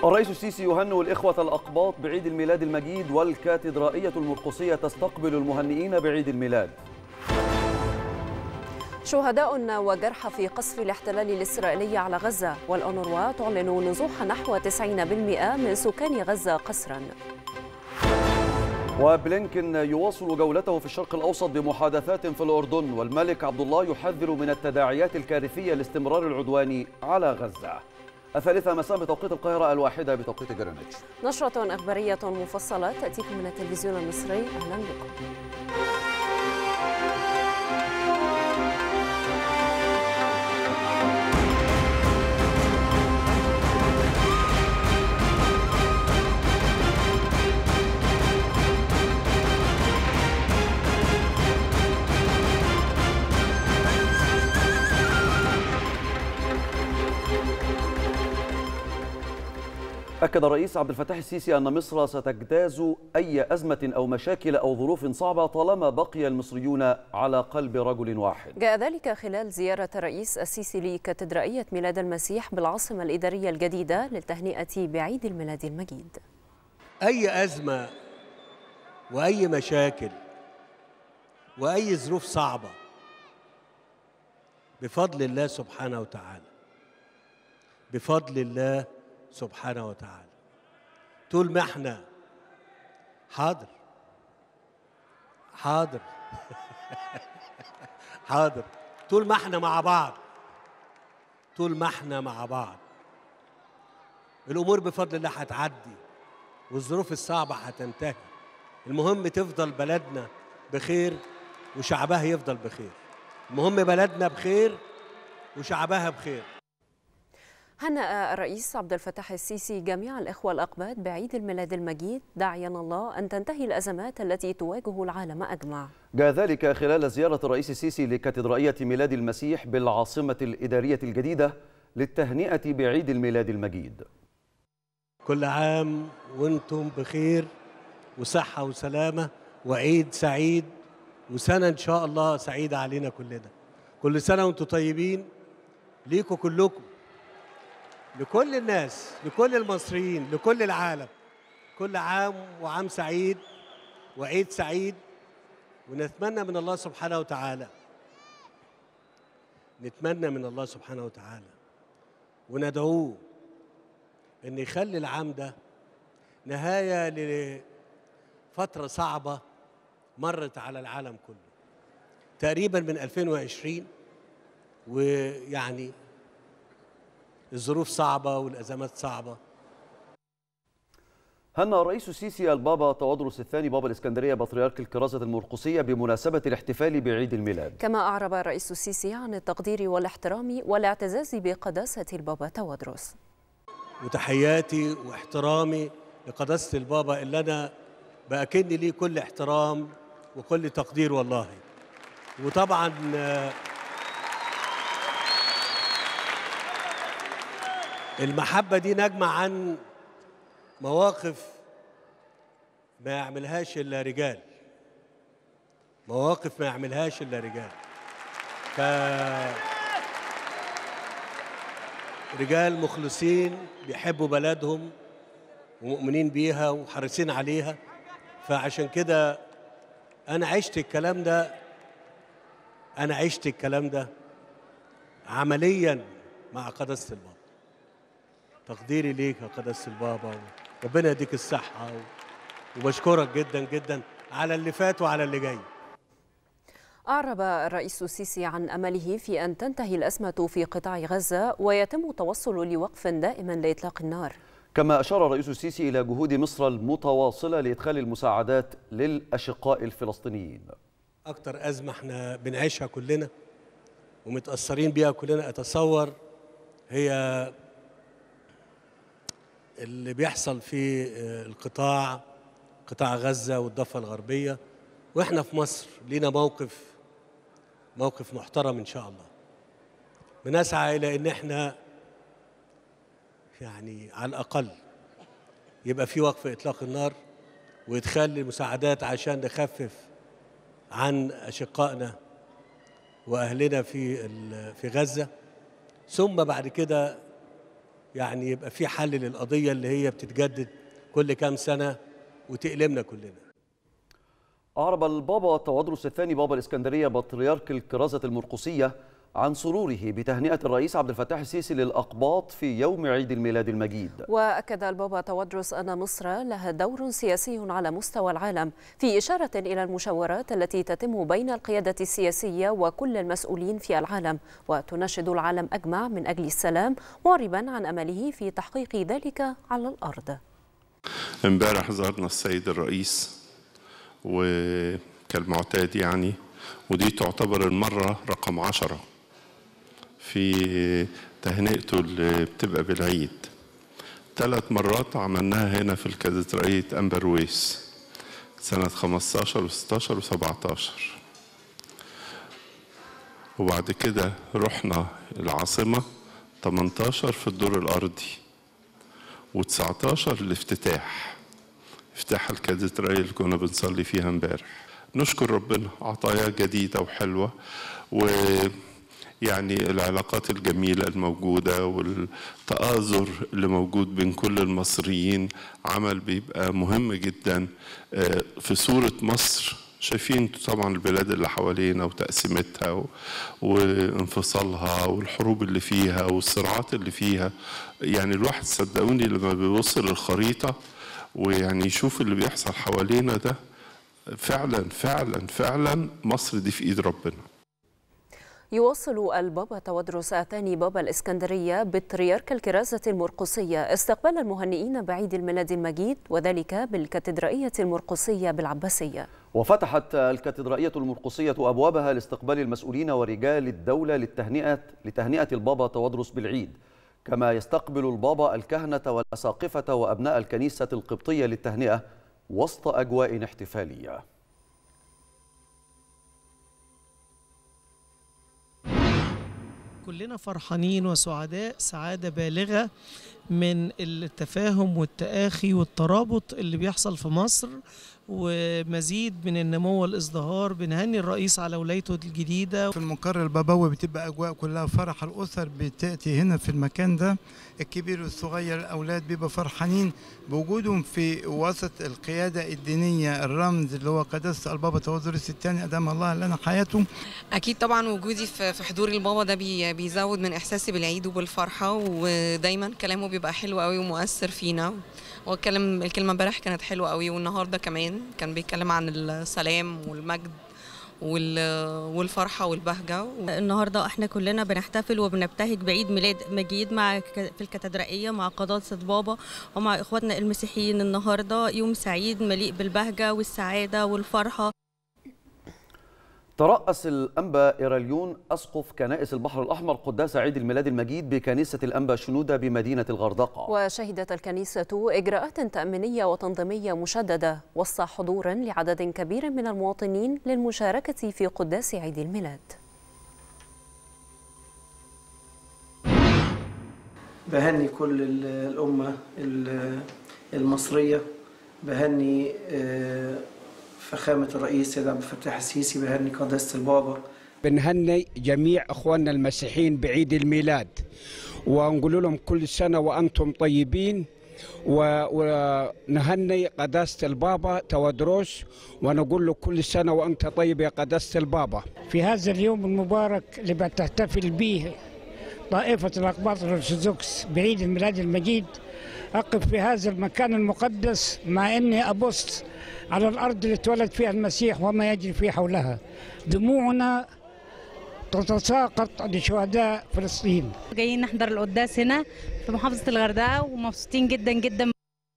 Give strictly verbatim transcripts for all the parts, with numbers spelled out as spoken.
الرئيس السيسي يهنئ الإخوة الأقباط بعيد الميلاد المجيد، والكاتدرائية المرقسية تستقبل المهنئين بعيد الميلاد. شهداء وجرحى في قصف الاحتلال الإسرائيلي على غزة، والأونروا تعلن نزوح نحو تسعين بالمئة من سكان غزة قسرا. وبلينكن يواصل جولته في الشرق الأوسط بمحادثات في الأردن، والملك عبد الله يحذر من التداعيات الكارثية لاستمرار العدوان على غزة. الثالثة مساء بتوقيت القاهرة، الواحدة بتوقيت جرينتش. نشرة إخبارية مفصلة تأتيكم من التلفزيون المصري، أهلا بكم. أكد الرئيس عبد الفتاح السيسي أن مصر ستجتاز أي أزمة أو مشاكل أو ظروف صعبة طالما بقي المصريون على قلب رجل واحد. جاء ذلك خلال زيارة الرئيس السيسي لكاتدرائية ميلاد المسيح بالعاصمة الإدارية الجديدة للتهنئة بعيد الميلاد المجيد. أي أزمة وأي مشاكل وأي ظروف صعبة بفضل الله سبحانه وتعالى، بفضل الله سبحانه وتعالى، طول ما احنا حاضر حاضر حاضر طول ما احنا مع بعض، طول ما احنا مع بعض الامور بفضل الله هتعدي والظروف الصعبه هتنتهي. المهم تفضل بلدنا بخير وشعبها يفضل بخير. المهم بلدنا بخير وشعبها بخير. هنأ الرئيس عبد الفتاح السيسي جميع الإخوة الأقباط بعيد الميلاد المجيد، داعيا الله أن تنتهي الأزمات التي تواجه العالم أجمع. جاء ذلك خلال زيارة الرئيس السيسي لكاتدرائية ميلاد المسيح بالعاصمة الإدارية الجديدة للتهنئة بعيد الميلاد المجيد. كل عام وانتم بخير وصحة وسلامة وعيد سعيد وسنة إن شاء الله سعيدة علينا كلنا. كل سنة وانتم طيبين، ليكوا كلكم، لكل الناس، لكل المصريين، لكل العالم. كل عام وعام سعيد وعيد سعيد. ونتمنى من الله سبحانه وتعالى نتمنى من الله سبحانه وتعالى وندعوه ان يخلي العام ده نهاية لفترة صعبة مرت على العالم كله تقريبا من ألفين وعشرين، ويعني الظروف صعبة والأزمات صعبة. هنأ الرئيس السيسي البابا تودروس الثاني بابا الإسكندرية بطريرك الكرازة المرقسية بمناسبة الاحتفال بعيد الميلاد. كما أعرب الرئيس السيسي عن التقدير والاحترام والاعتزاز بقداسة البابا تودروس. وتحياتي واحترامي لقداسة البابا اللي أنا بأكن ليه كل احترام وكل تقدير والله. وطبعا المحبة دي نجمة عن مواقف ما يعملهاش إلا رجال، مواقف ما يعملهاش إلا رجال. ف رجال مخلصين بيحبوا بلدهم ومؤمنين بيها وحريصين عليها. فعشان كده أنا عشت الكلام ده أنا عشت الكلام ده عمليا مع قداسة البابا. تقديري ليك يا قداسة البابا، ربنا يديك الصحة، وبشكرك جدا جدا على اللي فات وعلى اللي جاي. أعرب الرئيس السيسي عن أمله في أن تنتهي الأزمة في قطاع غزة ويتم التوصل لوقف دائم لإطلاق النار. كما أشار الرئيس السيسي إلى جهود مصر المتواصلة لإدخال المساعدات للأشقاء الفلسطينيين. أكتر أزمة احنا بنعيشها كلنا ومتأثرين بيها كلنا أتصور هي اللي بيحصل في القطاع قطاع غزة والضفة الغربية. وإحنا في مصر لينا موقف موقف محترم إن شاء الله. بنسعى إلى إن إحنا يعني على الأقل يبقى في وقف إطلاق النار وإدخال المساعدات عشان نخفف عن أشقائنا وأهلنا في في غزة. ثم بعد كده يعني يبقى في حل للقضية اللي هي بتتجدد كل كام سنة وتألمنا كلنا. أعرب البابا تودرس الثاني بابا الإسكندرية بطريرك الكرازة المرقسية عن سروره بتهنئة الرئيس عبد الفتاح السيسي للأقباط في يوم عيد الميلاد المجيد. وأكد البابا تودرس أن مصر لها دور سياسي على مستوى العالم، في إشارة إلى المشاورات التي تتم بين القيادة السياسية وكل المسؤولين في العالم، وتناشد العالم أجمع من أجل السلام، معربا عن أمله في تحقيق ذلك على الأرض. امبارح زارنا السيد الرئيس وكالمعتاد يعني، ودي تعتبر المرة رقم عشرة في تهنئته اللي بتبقى بالعيد. ثلاث مرات عملناها هنا في الكاتدرائية أمبرويس سنة خمستاشر وستاشر وسبعتاشر، وبعد كده رحنا العاصمة تمنتاشر في الدور الأرضي، وتسعتاشر الافتتاح افتتاح الكاتدرائية اللي كنا بنصلي فيها امبارح. نشكر ربنا، عطايا جديدة وحلوة، ويعني العلاقات الجميلة الموجودة والتآزر اللي موجود بين كل المصريين عمل بيبقى مهم جدا في صورة مصر. شايفين طبعا البلاد اللي حوالينا وتقسيمتها وانفصالها والحروب اللي فيها والصراعات اللي فيها، يعني الواحد صدقوني لما بيبص للخريطة ويعني يشوف اللي بيحصل حوالينا ده، فعلا فعلا فعلا مصر دي في ايد ربنا. يواصل البابا تودرس الثاني بابا الإسكندرية بطريرك الكرازة المرقسية استقبال المهنئين بعيد الميلاد المجيد، وذلك بالكاتدرائية المرقسية بالعباسية. وفتحت الكاتدرائية المرقسية أبوابها لاستقبال المسؤولين ورجال الدولة للتهنئة لتهنئة البابا تودرس بالعيد، كما يستقبل البابا الكهنة والأساقفة وأبناء الكنيسة القبطية للتهنئة وسط أجواء احتفالية. كلنا فرحانين وسعداء سعادة بالغة من التفاهم والتآخي والترابط اللي بيحصل في مصر، ومزيد من النمو والازدهار. بنهني الرئيس على ولايته الجديدة. في المقر البابوي بتبقى أجواء كلها فرح، الأسر بتأتي هنا في المكان ده، الكبير والصغير، الأولاد بيبقى فرحانين بوجودهم في وسط القيادة الدينية، الرمز اللي هو قداسة البابا تودرس الثاني أدام الله لنا حياته. أكيد طبعا وجودي في حضور البابا ده بيزود من إحساسي بالعيد وبالفرحة، ودايما كلامه بيبقى حلو قوي ومؤثر فينا. واتكلم الكلمة امبارح كانت حلوة قوي، والنهارده كمان كان بيتكلم عن السلام والمجد والفرحة والبهجة. النهارده احنا كلنا بنحتفل وبنبتهج بعيد ميلاد مجيد مع في الكاتدرائية مع قداسة بابا ومع اخواتنا المسيحيين. النهارده يوم سعيد مليء بالبهجة والسعادة والفرحة. ترأس الأنبا إيراليون أسقف كنائس البحر الأحمر قداس عيد الميلاد المجيد بكنيسة الأنبا شنودة بمدينة الغردقة. وشهدت الكنيسة إجراءات تأمينية وتنظيمية مشددة وسط حضور لعدد كبير من المواطنين للمشاركة في قداس عيد الميلاد. بهني كل الأمة المصرية، بهني فخامة الرئيس سيد عبد الفتاح السيسي، بهني قداسة البابا. بنهني جميع اخواننا المسيحيين بعيد الميلاد ونقول لهم كل سنة وانتم طيبين، ونهني قداسة البابا تودروس ونقول له كل سنة وانت طيب يا قداسة البابا. في هذا اليوم المبارك اللي بتحتفل به طائفة الأقباط الأرثوذكس بعيد الميلاد المجيد، أقف في هذا المكان المقدس مع إني أبص على الأرض اللي اتولد فيها المسيح وما يجري في حولها. دموعنا تتساقط لشهداء فلسطين. جايين نحضر القداس هنا في محافظة الغردقة ومبسوطين جدا جدا.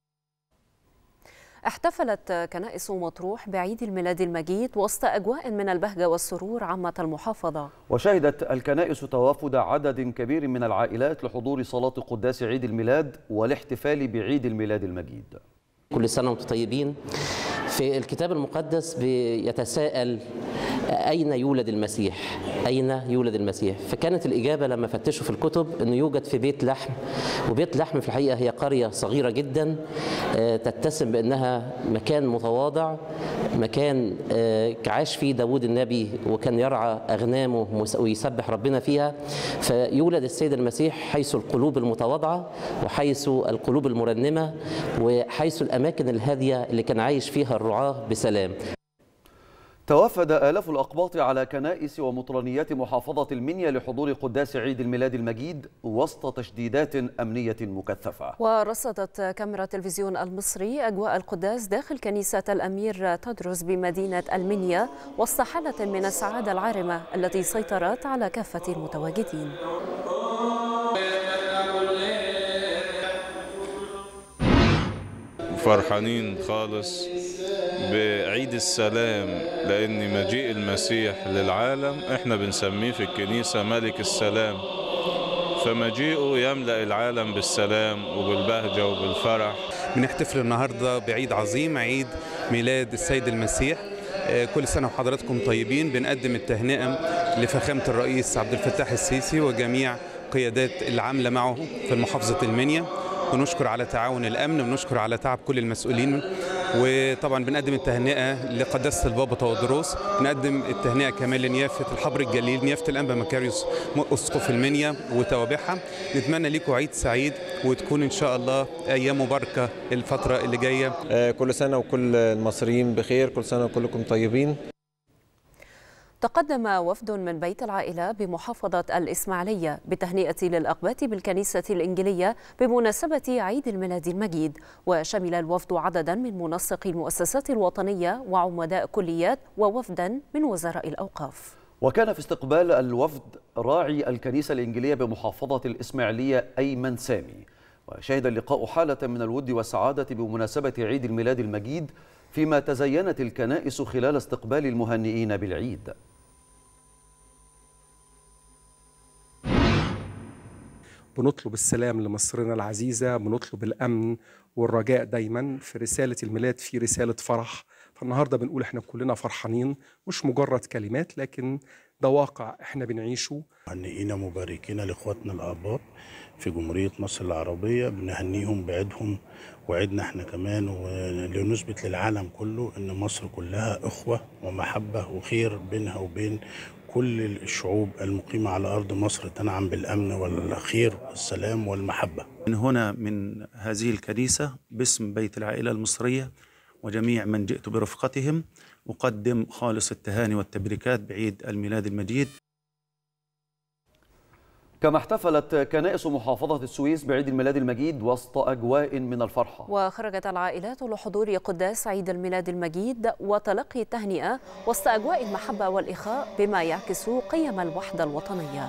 احتفلت كنائس مطروح بعيد الميلاد المجيد وسط أجواء من البهجة والسرور عامة المحافظة. وشهدت الكنائس توافد عدد كبير من العائلات لحضور صلاة قداس عيد الميلاد والاحتفال بعيد الميلاد المجيد. كل سنة وانتم طيبين. في الكتاب المقدس بيتساءل أين يولد المسيح؟ أين يولد المسيح؟ فكانت الإجابة لما فتشوا في الكتب أنه يوجد في بيت لحم، وبيت لحم في الحقيقة هي قرية صغيرة جدا تتسم بأنها مكان متواضع، مكان عاش فيه داود النبي وكان يرعى أغنامه ويسبح ربنا فيها. فيولد السيد المسيح حيث القلوب المتواضعة وحيث القلوب المرنمة وحيث الأماكن الهادية اللي كان عايش فيها الرعاة بسلام. توافد آلاف الأقباط على كنائس ومطرانيات محافظة المنيا لحضور قداس عيد الميلاد المجيد وسط تشديدات أمنية مكثفة. ورصدت كاميرا تلفزيون المصري أجواء القداس داخل كنيسة الأمير تدرس بمدينة المنيا وسط حالة من السعادة العارمة التي سيطرت على كافة المتواجدين. فرحانين خالص بعيد السلام، لأن مجيء المسيح للعالم احنا بنسميه في الكنيسة ملك السلام، فمجيئه يملأ العالم بالسلام وبالبهجة وبالفرح. بنحتفل النهاردة بعيد عظيم، عيد ميلاد السيد المسيح. كل سنة وحضراتكم طيبين. بنقدم التهنئة لفخامة الرئيس عبد الفتاح السيسي وجميع قيادات العاملة معه في محافظة المنيا، ونشكر على تعاون الأمن ونشكر على تعب كل المسؤولين. وطبعا بنقدم التهنئة لقداسة البابا تودروس، بنقدم التهنئة كمان لنيافة الحبر الجليل نيافة الأنبا مكاريوس أسقف المنيا وتوابعها. نتمنى لكم عيد سعيد وتكون إن شاء الله أيام مباركة الفترة اللي جاية. كل سنة وكل المصريين بخير، كل سنة وكلكم طيبين. تقدم وفد من بيت العائلة بمحافظة الإسماعيلية بتهنئة للأقباط بالكنيسة الإنجيلية بمناسبة عيد الميلاد المجيد، وشمل الوفد عددا من منسقي المؤسسات الوطنية وعمداء كليات ووفدا من وزراء الأوقاف. وكان في استقبال الوفد راعي الكنيسة الإنجيلية بمحافظة الإسماعيلية أيمن سامي، وشهد اللقاء حالة من الود والسعادة بمناسبة عيد الميلاد المجيد، فيما تزينت الكنائس خلال استقبال المهنئين بالعيد. بنطلب السلام لمصرنا العزيزة، بنطلب الأمن والرجاء دايما. في رسالة الميلاد في رسالة فرح، فالنهاردة بنقول احنا كلنا فرحانين، مش مجرد كلمات لكن ده واقع احنا بنعيشه. مهنئين مباركين لإخواتنا الآباط في جمهورية مصر العربية، بنهنيهم بعيدهم وعيدنا احنا كمان، ولنثبت للعالم كله ان مصر كلها اخوة ومحبة وخير بينها وبين كل الشعوب المقيمة على أرض مصر، تنعم بالأمن والخير والسلام والمحبة. من هنا من هذه الكنيسة باسم بيت العائلة المصرية وجميع من جئت برفقتهم أقدم خالص التهاني والتبريكات بعيد الميلاد المجيد. كما احتفلت كنائس محافظة السويس بعيد الميلاد المجيد وسط أجواء من الفرحة. وخرجت العائلات لحضور قداس عيد الميلاد المجيد وتلقي التهنئة وسط أجواء المحبة والإخاء بما يعكس قيم الوحدة الوطنية.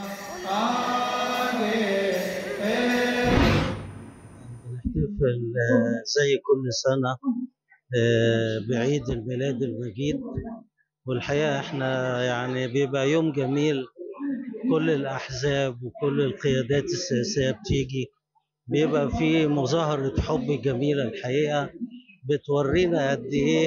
بنحتفل زي كل سنة بعيد الميلاد المجيد، والحقيقة احنا يعني بيبقى يوم جميل، كل الأحزاب وكل القيادات السياسية بتيجي، بيبقى في مظاهرة حب جميلة الحقيقة بتورينا قد إيه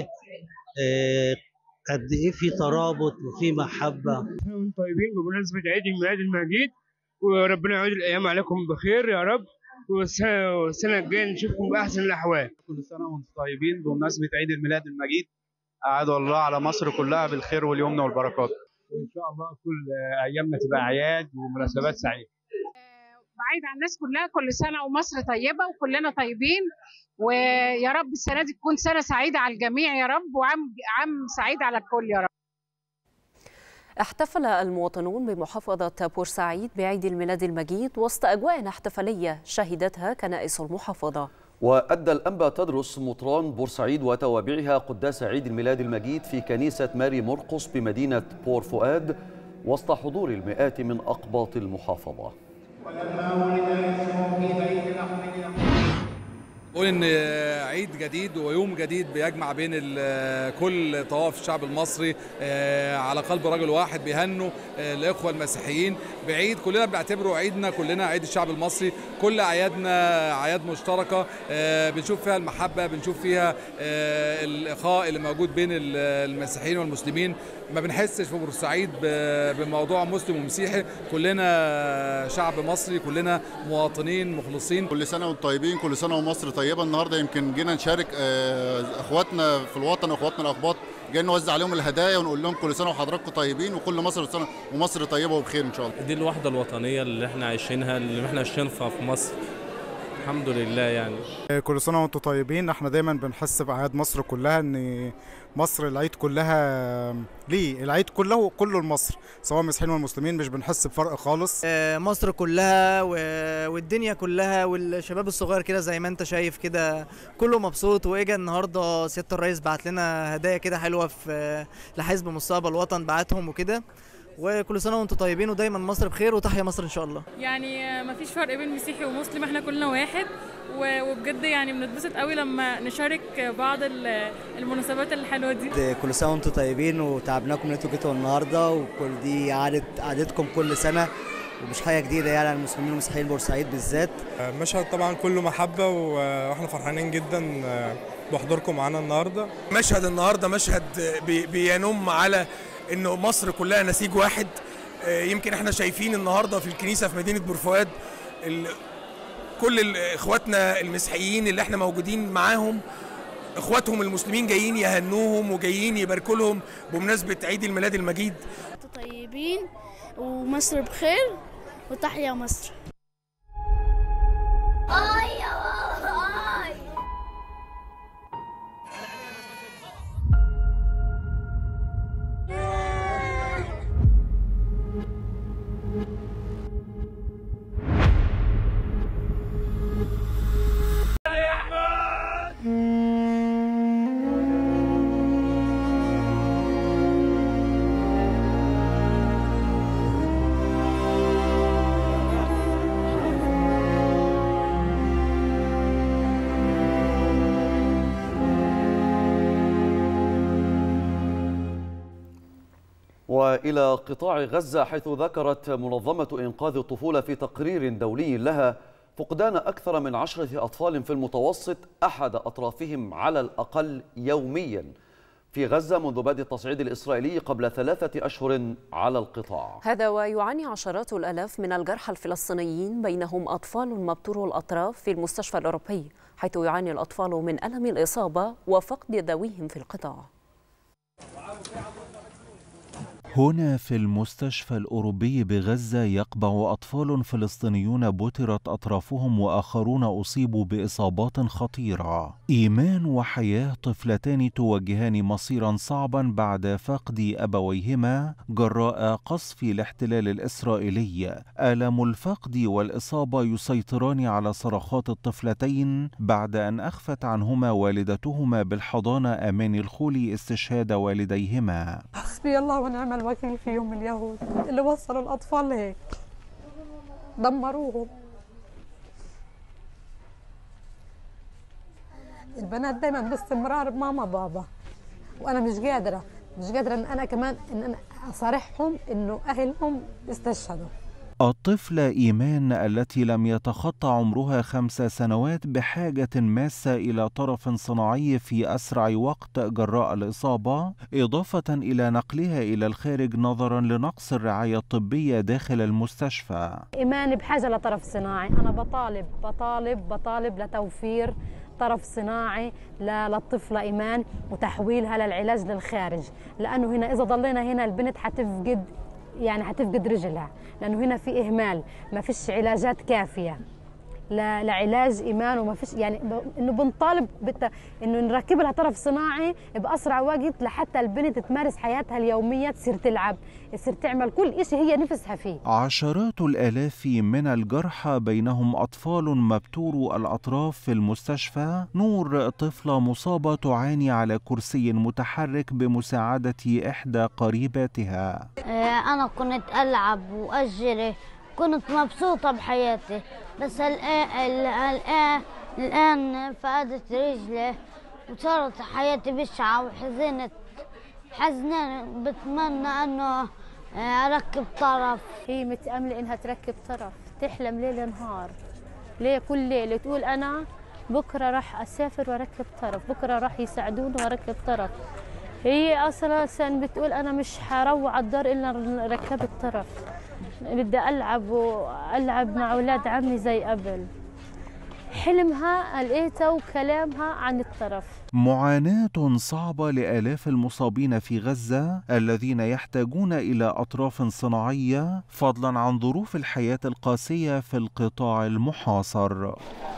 قد إيه في ترابط وفي محبة. طيبين بمناسبة عيد الميلاد المجيد، وربنا يعود الأيام عليكم بخير يا رب، والسنة الجاية نشوفكم بأحسن الأحوال. كل سنة وأنتم طيبين بمناسبة عيد الميلاد المجيد، أعاد الله على مصر كلها بالخير واليمن والبركات، وإن شاء الله كل أيامنا تبقى أعياد ومناسبات سعيدة. بعيد عن الناس كلها، كل سنة ومصر طيبة وكلنا طيبين، ويا رب السنة دي تكون سنة سعيدة على الجميع يا رب، وعام عام سعيد على الكل يا رب. احتفل المواطنون بمحافظة بورسعيد بعيد الميلاد المجيد وسط أجواء احتفالية شهدتها كنائس المحافظة. وأدى الأنبا تدرس مطران بورسعيد وتوابعها قداس عيد الميلاد المجيد في كنيسة ماري مرقس بمدينة بور فؤاد وسط حضور المئات من أقباط المحافظة. بقول ان عيد جديد ويوم جديد بيجمع بين كل طوائف الشعب المصري على قلب رجل واحد، بيهنوا الاخوه المسيحيين بعيد كلنا بنعتبره عيدنا كلنا، عيد الشعب المصري. كل اعيادنا اعياد مشتركه بنشوف فيها المحبه، بنشوف فيها الاخاء اللي موجود بين المسيحيين والمسلمين. ما بنحسش في بورسعيد بموضوع مسلم ومسيحي، كلنا شعب مصري، كلنا مواطنين مخلصين. كل سنه وانتم طيبين، كل سنه ومصر طيبه. النهارده يمكن جينا نشارك اخواتنا في الوطن واخواتنا الاقباط، جايين نوزع عليهم الهدايا ونقول لهم كل سنه وحضراتكم طيبين، وكل مصر سنه ومصر طيبه وبخير ان شاء الله. دي الوحده الوطنيه اللي احنا عايشينها، اللي احنا عايشينها في مصر الحمد لله. يعني كل سنه وانتم طيبين. احنا دايما بنحس باعياد مصر كلها، ان مصر العيد كلها ليه، العيد كله كله لمصر، سواء مسيحيين والمسلمين، مش بنحس بفرق خالص. مصر كلها والدنيا كلها والشباب الصغير كده زي ما انت شايف كده كله مبسوط. واجا النهارده سياده الرئيس بعت لنا هدايا كده حلوه في لحزب مستقبل الوطن بعتهم وكده. وكل سنه وانتم طيبين ودايما مصر بخير وتحيا مصر ان شاء الله. يعني مفيش فرق بين مسيحي ومسلم، احنا كلنا واحد، وبجد يعني بنتبسط قوي لما نشارك بعض المناسبات الحلوه دي. كل سنه وانتم طيبين وتعبناكم ان انتوا جيتوا النهارده، وكل دي عاده عادتكم كل سنه ومش حاجه جديده يعني على المسلمين والمسيحيين بورسعيد بالذات. مشهد طبعا كله محبه واحنا فرحانين جدا بحضوركم معانا النهارده. مشهد النهارده مشهد بينم على انه مصر كلها نسيج واحد. يمكن احنا شايفين النهارده في الكنيسه في مدينه بورفؤاد كل اخواتنا المسيحيين اللي احنا موجودين معاهم، اخواتهم المسلمين جايين يهنوهم وجايين يباركوا لهم بمناسبه عيد الميلاد المجيد. طيبين ومصر بخير وتحيا مصر. وإلى قطاع غزة، حيث ذكرت منظمة إنقاذ الطفولة في تقرير دولي لها فقدان أكثر من عشرة أطفال في المتوسط أحد أطرافهم على الأقل يوميا في غزة منذ بدء التصعيد الإسرائيلي قبل ثلاثة أشهر على القطاع. هذا ويعاني عشرات الآلاف من الجرحى الفلسطينيين بينهم أطفال مبتورو الأطراف في المستشفى الأوروبي، حيث يعاني الأطفال من ألم الإصابة وفقد ذويهم في القطاع. هنا في المستشفى الأوروبي بغزة يقبع أطفال فلسطينيون بترت أطرافهم وآخرون أصيبوا بإصابات خطيرة. إيمان وحياة، طفلتان تواجهان مصيرا صعبا بعد فقد أبويهما جراء قصف الاحتلال الإسرائيلي. آلام الفقد والإصابة يسيطران على صرخات الطفلتين بعد أن أخفت عنهما والدتهما بالحضانة أمان الخول استشهاد والديهما. حسبي الله ونعم الوكيل فيهم اليهود اللي وصلوا الأطفال هيك، دمروهم. البنات دايما باستمرار ماما بابا، وأنا مش قادرة مش قادرة إن أنا كمان إن أنا أصارحهم إنه أهلهم استشهدوا. الطفلة إيمان التي لم يتخطى عمرها خمس سنوات بحاجة ماسة إلى طرف صناعي في أسرع وقت جراء الإصابة، إضافة إلى نقلها إلى الخارج نظرا لنقص الرعاية الطبية داخل المستشفى. إيمان بحاجة لطرف صناعي، أنا بطالب بطالب بطالب لتوفير طرف صناعي للطفلة إيمان وتحويلها للعلاج للخارج، لأنه هنا إذا ضلينا هنا البنت حتفقد يعني حتفقد رجلها، لأنه هنا في إهمال، ما فيش علاجات كافية لعلاج إيمان، وما فيش يعني إنه بنطالب بت... إنه نركب لها طرف صناعي بأسرع وقت لحتى البنت تمارس حياتها اليومية، تصير تلعب، تصير تعمل كل شيء هي نفسها فيه. عشرات الآلاف من الجرحى بينهم أطفال مبتورو الأطراف في المستشفى. نور طفلة مصابة تعاني على كرسي متحرك بمساعدة إحدى قريباتها. أنا كنت ألعب وأجري، كنت مبسوطة بحياتي، بس الآن الآن فقدت رجلي وصارت حياتي بشعة وحزنت حزنان. بتمنى أنه أركب طرف. هي متأملة إنها تركب طرف، تحلم ليل نهار، ليه كل ليلة تقول أنا بكرة راح أسافر وأركب طرف، بكرة راح يساعدوني وأركب طرف. هي أصلا بتقول أنا مش حروح على الدار إلا ركبت طرف، بدي ألعب وألعب مع أولاد عمي زي قبل. حلمها لقيتها وكلامها عن الطرف. معاناة صعبة لآلاف المصابين في غزة الذين يحتاجون إلى أطراف صناعية فضلا عن ظروف الحياة القاسية في القطاع المحاصر.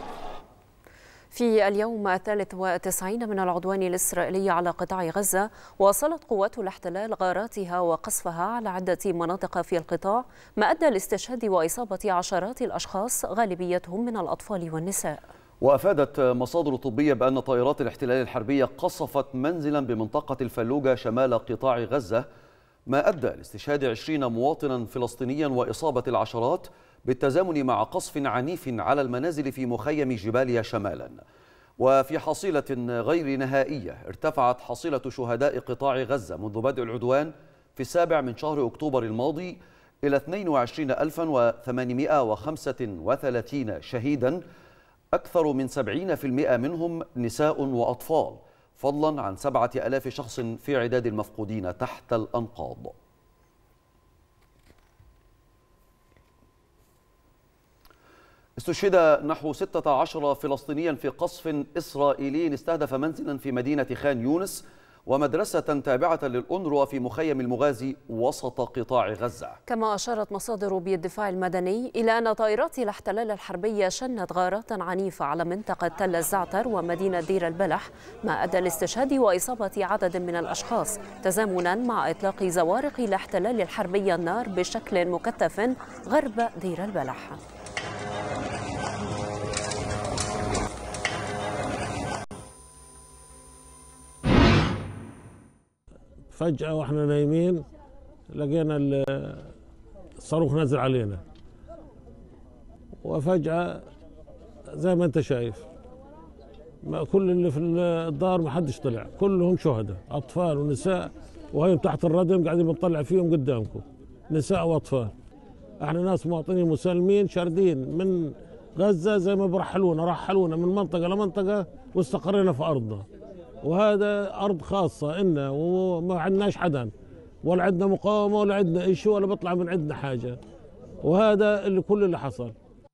في اليوم الثالث والتسعين من العدوان الإسرائيلي على قطاع غزة، واصلت قوات الاحتلال غاراتها وقصفها على عدة مناطق في القطاع، ما أدى لاستشهاد وإصابة عشرات الأشخاص غالبيتهم من الأطفال والنساء. وأفادت مصادر طبية بأن طائرات الاحتلال الحربية قصفت منزلا بمنطقة الفلوجة شمال قطاع غزة، ما أدى لاستشهاد عشرين مواطنا فلسطينيا وإصابة العشرات، بالتزامن مع قصف عنيف على المنازل في مخيم جباليا شمالا. وفي حصيلة غير نهائية، ارتفعت حصيلة شهداء قطاع غزة منذ بدء العدوان في السابع من شهر أكتوبر الماضي إلى اثنين وعشرين ألفا وثمانمائة وخمسة وثلاثين شهيدا، أكثر من سبعين بالمئة منهم نساء وأطفال، فضلا عن سبعة آلاف شخص في عداد المفقودين تحت الأنقاض. استشهد نحو ستة عشر فلسطينيا في قصف إسرائيلي استهدف منزلا في مدينة خان يونس ومدرسة تابعة للأونروا في مخيم المغازي وسط قطاع غزة. كما أشارت مصادر بالدفاع المدني إلى أن طائرات الاحتلال الحربية شنت غارات عنيفة على منطقة تل الزعتر ومدينة دير البلح، ما أدى لاستشهاد وإصابة عدد من الأشخاص، تزامنا مع إطلاق زوارق الاحتلال الحربي النار بشكل مكثف غرب دير البلح. فجأة واحنا نايمين لقينا الصاروخ نزل علينا، وفجأة زي ما انت شايف كل اللي في الدار ما حدش طلع، كلهم شهداء، أطفال ونساء، وهيهم تحت الردم قاعدين بنطلع فيهم قدامكم، نساء وأطفال. احنا ناس مواطنين مسالمين شاردين من غزة زي ما برحلونا، رحلونا من منطقة لمنطقة واستقرينا في أرضنا، وهذا أرض خاصة إلنا وما عندناش حدا، ولا عندنا مقاومة ولا عندنا إشي ولا بطلع من عندنا حاجة، وهذا اللي كل اللي حصل.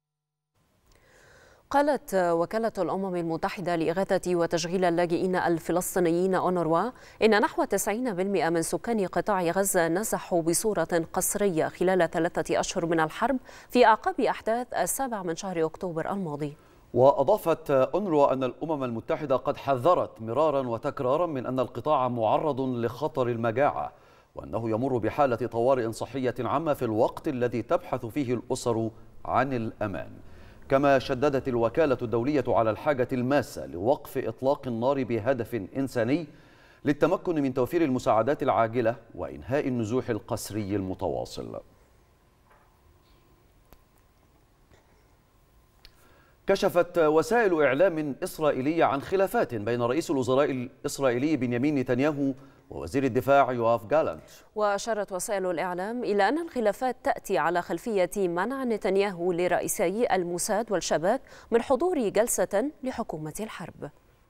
قالت وكالة الأمم المتحدة لإغاثة وتشغيل اللاجئين الفلسطينيين أونروا إن نحو تسعين بالمئة من سكان قطاع غزة نزحوا بصورة قسرية خلال ثلاثة أشهر من الحرب في أعقاب أحداث السابع من شهر أكتوبر الماضي. وأضافت أونروا أن الأمم المتحدة قد حذرت مرارا وتكرارا من أن القطاع معرض لخطر المجاعة، وأنه يمر بحالة طوارئ صحية عامة في الوقت الذي تبحث فيه الأسر عن الأمان. كما شددت الوكالة الدولية على الحاجة الماسة لوقف إطلاق النار بهدف إنساني للتمكن من توفير المساعدات العاجلة وإنهاء النزوح القسري المتواصل. كشفت وسائل إعلام إسرائيلية عن خلافات بين رئيس الوزراء الإسرائيلي بنيامين نتنياهو ووزير الدفاع يوآف جالانت. وأشارت وسائل الإعلام إلى أن الخلافات تأتي على خلفية منع نتنياهو لرئيسي الموساد والشباك من حضور جلسة لحكومة الحرب.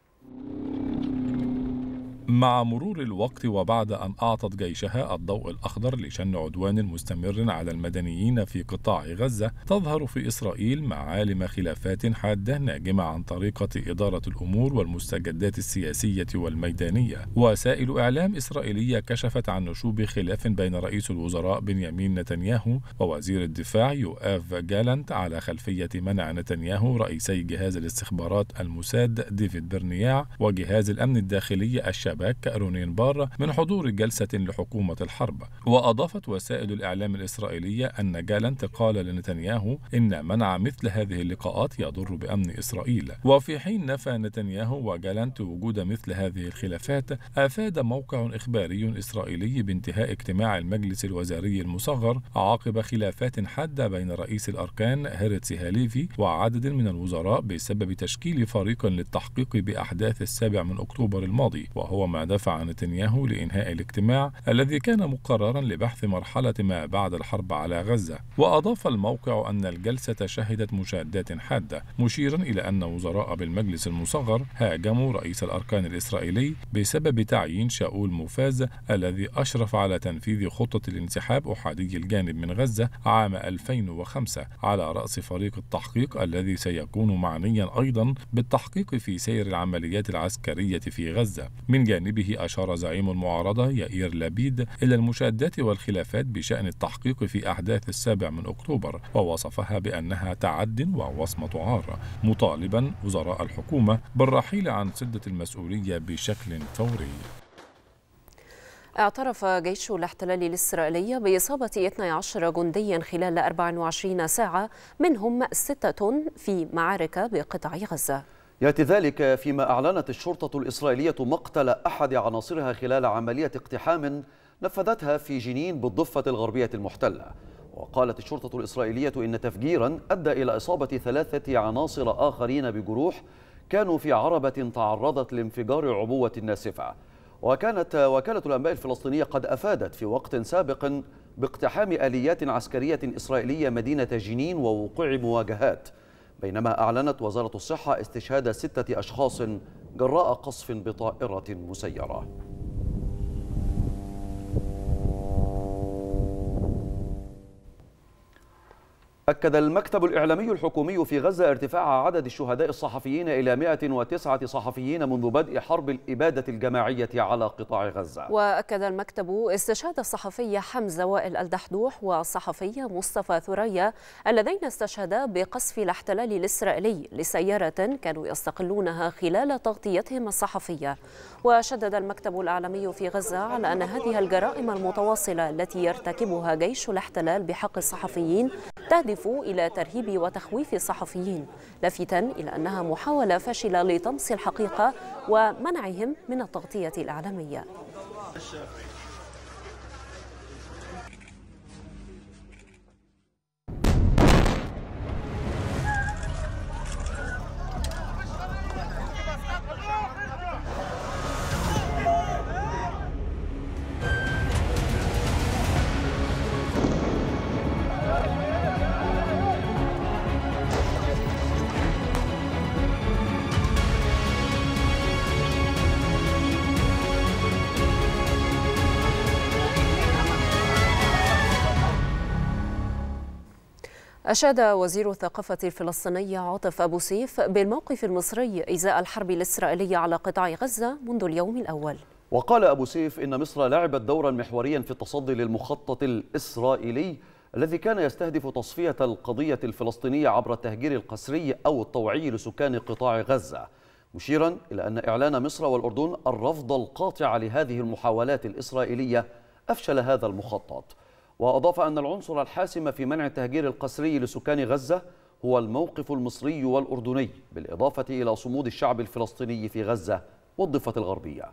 مع مرور الوقت وبعد أن أعطت جيشها الضوء الأخضر لشن عدوان مستمر على المدنيين في قطاع غزة، تظهر في إسرائيل معالم خلافات حادة ناجمة عن طريقة إدارة الأمور والمستجدات السياسية والميدانية. وسائل إعلام إسرائيلية كشفت عن نشوب خلاف بين رئيس الوزراء بنيامين نتنياهو ووزير الدفاع يوآف جالانت على خلفية منع نتنياهو رئيسي جهاز الاستخبارات الموساد ديفيد برنياع وجهاز الأمن الداخلي الشباك الشباك رونين بار من حضور جلسة لحكومة الحرب. وأضافت وسائل الإعلام الإسرائيلية أن جالنت قال لنتنياهو إن منع مثل هذه اللقاءات يضر بأمن إسرائيل. وفي حين نفى نتنياهو وجالنت وجود مثل هذه الخلافات، أفاد موقع إخباري إسرائيلي بانتهاء اجتماع المجلس الوزاري المصغر عقب خلافات حادة بين رئيس الأركان هيرتسي هاليفي وعدد من الوزراء بسبب تشكيل فريق للتحقيق بأحداث السابع من أكتوبر الماضي، وهو ما دفع نتنياهو لإنهاء الاجتماع الذي كان مقررا لبحث مرحلة ما بعد الحرب على غزة. وأضاف الموقع أن الجلسة شهدت مشادات حادة، مشيرا إلى أن وزراء بالمجلس المصغر هاجموا رئيس الأركان الإسرائيلي بسبب تعيين شاول موفاز الذي أشرف على تنفيذ خطة الانسحاب أحادي الجانب من غزة عام ألفين وخمسة على رأس فريق التحقيق الذي سيكون معنيا أيضا بالتحقيق في سير العمليات العسكرية في غزة. من جانبه أشار زعيم المعارضة يائير لابيد إلى المشادات والخلافات بشأن التحقيق في أحداث السابع من أكتوبر، ووصفها بأنها تعد ووصمة عار، مطالبا وزراء الحكومة بالرحيل عن سدة المسؤولية بشكل فوري. اعترف جيش الاحتلال الإسرائيلي بإصابة اثني عشر جنديا خلال أربع وعشرين ساعة، منهم ستة في معارك بقطاع غزة. يأتي ذلك فيما أعلنت الشرطة الإسرائيلية مقتل أحد عناصرها خلال عملية اقتحام نفذتها في جنين بالضفة الغربية المحتلة. وقالت الشرطة الإسرائيلية إن تفجيرا أدى إلى إصابة ثلاثة عناصر آخرين بجروح كانوا في عربة تعرضت لانفجار عبوة ناسفة. وكانت وكالة الأنباء الفلسطينية قد أفادت في وقت سابق باقتحام آليات عسكرية إسرائيلية مدينة جنين ووقوع مواجهات، بينما أعلنت وزارة الصحة استشهاد ستة أشخاص جراء قصف بطائرة مسيرة. أكد المكتب الإعلامي الحكومي في غزة ارتفاع عدد الشهداء الصحفيين إلى مئة وتسعة صحفيين منذ بدء حرب الإبادة الجماعية على قطاع غزة. وأكد المكتب استشهاد الصحفي حمزة وائل الدحدوح والصحفي مصطفى ثريا اللذين استشهدا بقصف الاحتلال الإسرائيلي لسيارة كانوا يستقلونها خلال تغطيتهم الصحفية. وشدد المكتب الإعلامي في غزة على أن هذه الجرائم المتواصلة التي يرتكبها جيش الاحتلال بحق الصحفيين تهدف إلى ترهيب وتخويف الصحفيين، لافتاً إلى أنها محاولة فاشلة لطمس الحقيقة ومنعهم من التغطية الإعلامية. أشاد وزير الثقافة الفلسطيني عاطف أبو سيف بالموقف المصري إزاء الحرب الإسرائيلية على قطاع غزة منذ اليوم الأول. وقال أبو سيف إن مصر لعبت دورا محوريا في التصدي للمخطط الإسرائيلي الذي كان يستهدف تصفية القضية الفلسطينية عبر التهجير القسري أو الطوعي لسكان قطاع غزة، مشيرا إلى أن إعلان مصر والأردن الرفض القاطع لهذه المحاولات الإسرائيلية أفشل هذا المخطط. وأضاف أن العنصر الحاسم في منع التهجير القسري لسكان غزة هو الموقف المصري والأردني، بالإضافة إلى صمود الشعب الفلسطيني في غزة والضفة الغربية.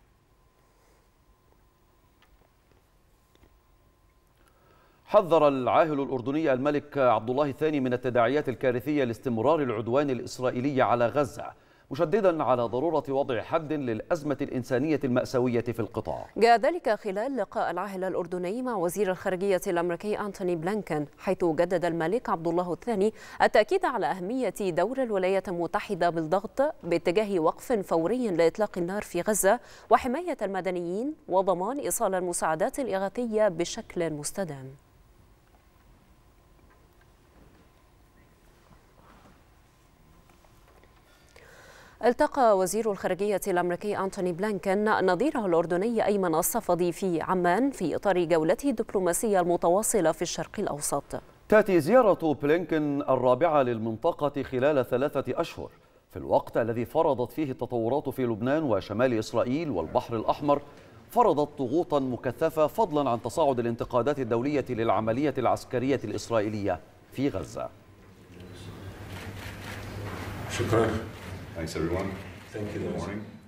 حذر العاهل الأردني الملك عبد الله الثاني من التداعيات الكارثية لاستمرار العدوان الإسرائيلي على غزة، مشددا على ضرورة وضع حد للأزمة الإنسانية المأساوية في القطاع. جاء ذلك خلال لقاء العاهل الأردني مع وزير الخارجية الأمريكي أنتوني بلينكن، حيث جدد الملك عبد الله الثاني التأكيد على أهمية دور الولايات المتحدة بالضغط باتجاه وقف فوري لإطلاق النار في غزة وحماية المدنيين وضمان إيصال المساعدات الإغاثية بشكل مستدام. التقى وزير الخارجية الأمريكي أنتوني بلينكن نظيره الأردني أيمن الصفدي في عمان في إطار جولته الدبلوماسية المتواصلة في الشرق الأوسط. تأتي زيارة بلينكن الرابعة للمنطقة خلال ثلاثة أشهر، في الوقت الذي فرضت فيه التطورات في لبنان وشمال إسرائيل والبحر الأحمر فرضت ضغوطا مكثفة فضلا عن تصاعد الانتقادات الدولية للعملية العسكرية الإسرائيلية في غزة. شكرا. Thanks everyone. Thank you.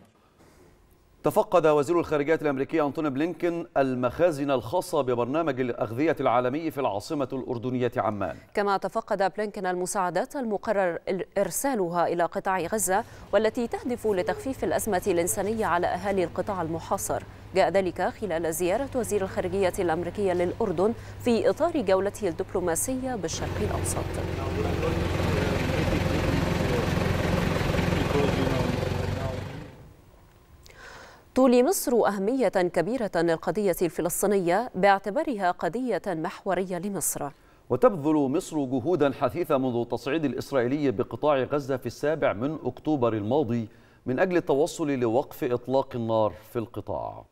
تفقد وزير الخارجية الأمريكي أنتوني بلينكن المخازن الخاصة ببرنامج الأغذية العالمي في العاصمة الأردنية عمان. كما تفقد بلينكن المساعدات المقرر إرسالها إلى قطاع غزة والتي تهدف لتخفيف الأزمة الإنسانية على أهالي القطاع المحاصر. جاء ذلك خلال زيارة وزير الخارجية الأمريكية للأردن في إطار جولته الدبلوماسية بالشرق الأوسط. تولي مصر أهمية كبيرة للقضية الفلسطينية باعتبارها قضية محورية لمصر. وتبذل مصر جهودا حثيثة منذ التصعيد الإسرائيلي بقطاع غزة في السابع من أكتوبر الماضي من أجل التوصل لوقف إطلاق النار في القطاع.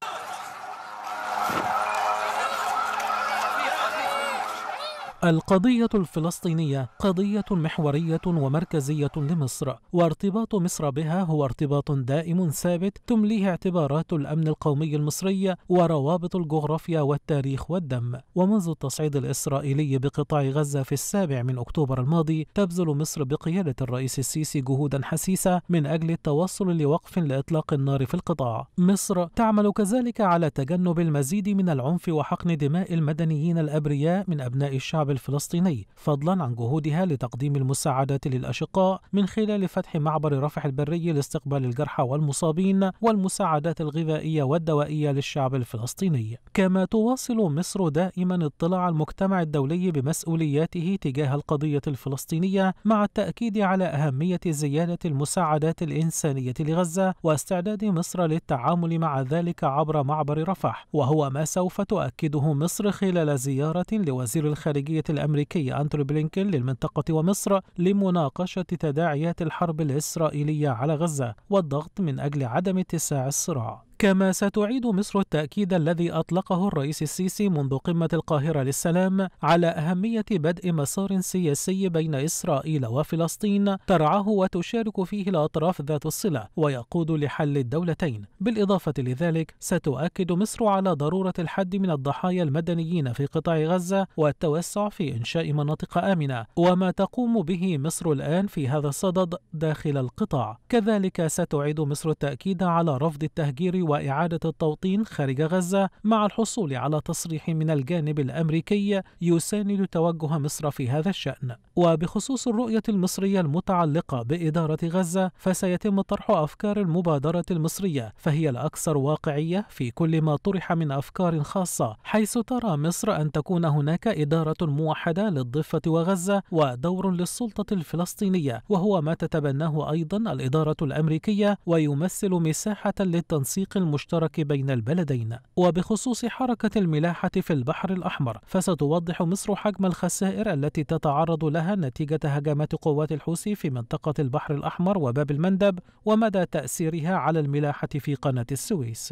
القضية الفلسطينية قضية محورية ومركزية لمصر، وارتباط مصر بها هو ارتباط دائم ثابت تمليه اعتبارات الأمن القومي المصري وروابط الجغرافيا والتاريخ والدم. ومنذ التصعيد الإسرائيلي بقطاع غزة في السابع من أكتوبر الماضي تبذل مصر بقيادة الرئيس السيسي جهودا حسيسة من أجل التوصل لوقف لإطلاق النار في القطاع. مصر تعمل كذلك على تجنب المزيد من العنف وحقن دماء المدنيين الأبرياء من أبناء الشعب الفلسطيني، فضلا عن جهودها لتقديم المساعدات للأشقاء من خلال فتح معبر رفح البري لاستقبال الجرحى والمصابين والمساعدات الغذائية والدوائية للشعب الفلسطيني. كما تواصل مصر دائما اطلاع المجتمع الدولي بمسؤولياته تجاه القضية الفلسطينية مع التأكيد على أهمية زيادة المساعدات الإنسانية لغزة واستعداد مصر للتعامل مع ذلك عبر معبر رفح، وهو ما سوف تؤكده مصر خلال زيارة لوزير الخارجية الأمريكي أنتوني بلينكن للمنطقة ومصر لمناقشة تداعيات الحرب الإسرائيلية على غزة والضغط من أجل عدم اتساع الصراع. كما ستعيد مصر التأكيد الذي أطلقه الرئيس السيسي منذ قمة القاهرة للسلام على أهمية بدء مسار سياسي بين إسرائيل وفلسطين ترعاه وتشارك فيه الأطراف ذات الصلة ويقود لحل الدولتين. بالإضافة لذلك ستؤكد مصر على ضرورة الحد من الضحايا المدنيين في قطاع غزة والتوسع في إنشاء مناطق آمنة، وما تقوم به مصر الآن في هذا الصدد داخل القطاع. كذلك ستعيد مصر التأكيد على رفض التهجير وإعادة التوطين خارج غزة مع الحصول على تصريح من الجانب الأمريكي يساند توجه مصر في هذا الشأن. وبخصوص الرؤية المصرية المتعلقة بإدارة غزة فسيتم طرح أفكار المبادرة المصرية، فهي الأكثر واقعية في كل ما طرح من أفكار خاصة، حيث ترى مصر أن تكون هناك إدارة موحدة للضفة وغزة ودور للسلطة الفلسطينية، وهو ما تتبناه أيضا الإدارة الأمريكية ويمثل مساحة للتنسيق المشترك بين البلدين. وبخصوص حركة الملاحة في البحر الأحمر فستوضح مصر حجم الخسائر التي تتعرض لها نتيجة هجمات قوات الحوثي في منطقة البحر الأحمر وباب المندب ومدى تأثيرها على الملاحة في قناة السويس.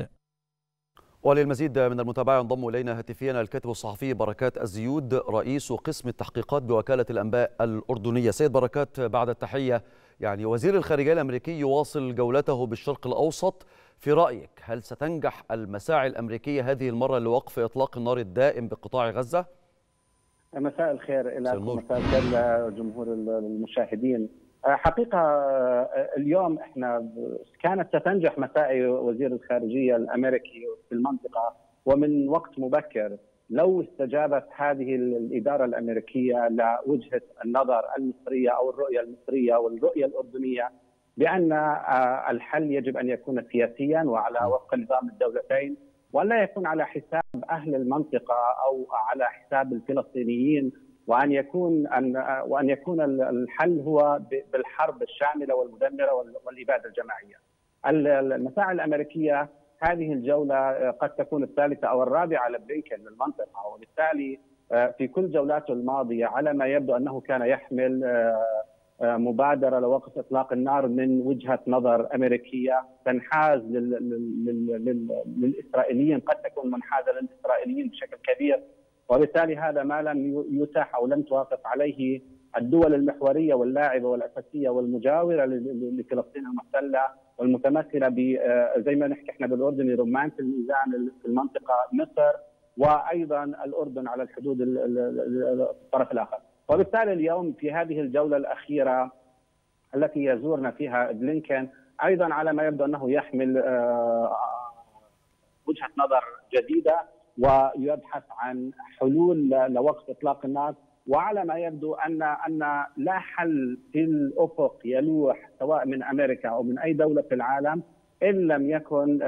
وللمزيد من المتابعة ينضم إلينا هاتفيا الكاتب الصحفي بركات الزيود رئيس قسم التحقيقات بوكالة الأنباء الأردنية. سيد بركات، بعد التحية، يعني وزير الخارجية الأمريكي يواصل جولته بالشرق الأوسط، في رأيك هل ستنجح المساعي الأمريكية هذه المرة لوقف إطلاق النار الدائم بقطاع غزة؟ مساء الخير لكم، مساء الخير لجمهور المشاهدين. حقيقة اليوم احنا كانت ستنجح مساعي وزير الخارجية الأمريكي في المنطقة ومن وقت مبكر لو استجابت هذه الإدارة الأمريكية لوجهة النظر المصرية أو الرؤية المصرية والرؤية الأردنية بأن الحل يجب أن يكون سياسيا وعلى وفق نظام الدولتين، ولا يكون على حساب أهل المنطقة أو على حساب الفلسطينيين، وأن يكون أن وأن يكون الحل هو بالحرب الشاملة والمدمرة والإبادة الجماعية. المساعي الأمريكية هذه الجولة قد تكون الثالثة أو الرابعة لبلينكن للمنطقة، وبالتالي في كل جولاته الماضية على ما يبدو أنه كان يحمل مبادرة لوقف إطلاق النار من وجهة نظر أمريكية تنحاز للإسرائيليين، قد تكون منحازة للإسرائيليين بشكل كبير، وبالتالي هذا ما لم يتاح أو لم توافق عليه الدول المحوريه واللاعبه والاساسيه والمجاوره لفلسطين المحتله والمتمثله ب زي ما نحكي احنا بالاردن رمان في الميزان في المنطقه مصر، وايضا الاردن على الحدود الطرف الاخر. وبالتالي اليوم في هذه الجوله الاخيره التي يزورنا فيها بلينكن ايضا على ما يبدو انه يحمل وجهه نظر جديده ويبحث عن حلول لوقف اطلاق النار، وعلى ما يبدو ان ان لا حل في الافق يلوح سواء من امريكا او من اي دوله في العالم ان لم يكن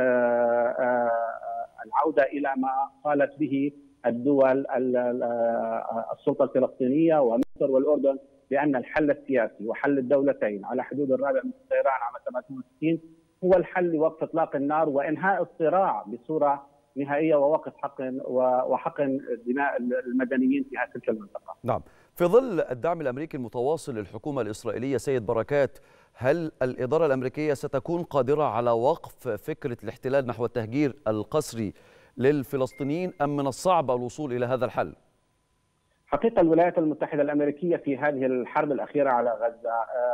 العوده الى ما قالت به الدول السلطه الفلسطينيه ومصر والاردن بان الحل السياسي وحل الدولتين على حدود الرابع من طيران عام ثمانية وستين هو الحل لوقف اطلاق النار وانهاء الصراع بصوره نهائيه ووقف حقن وحقن دماء المدنيين في تلك المنطقه. نعم، في ظل الدعم الامريكي المتواصل للحكومه الاسرائيليه سيد بركات، هل الاداره الامريكيه ستكون قادره على وقف فكره الاحتلال نحو التهجير القسري للفلسطينيين ام من الصعب الوصول الى هذا الحل؟ حقيقة الولايات المتحدة الأمريكية في هذه الحرب الأخيرة على غزة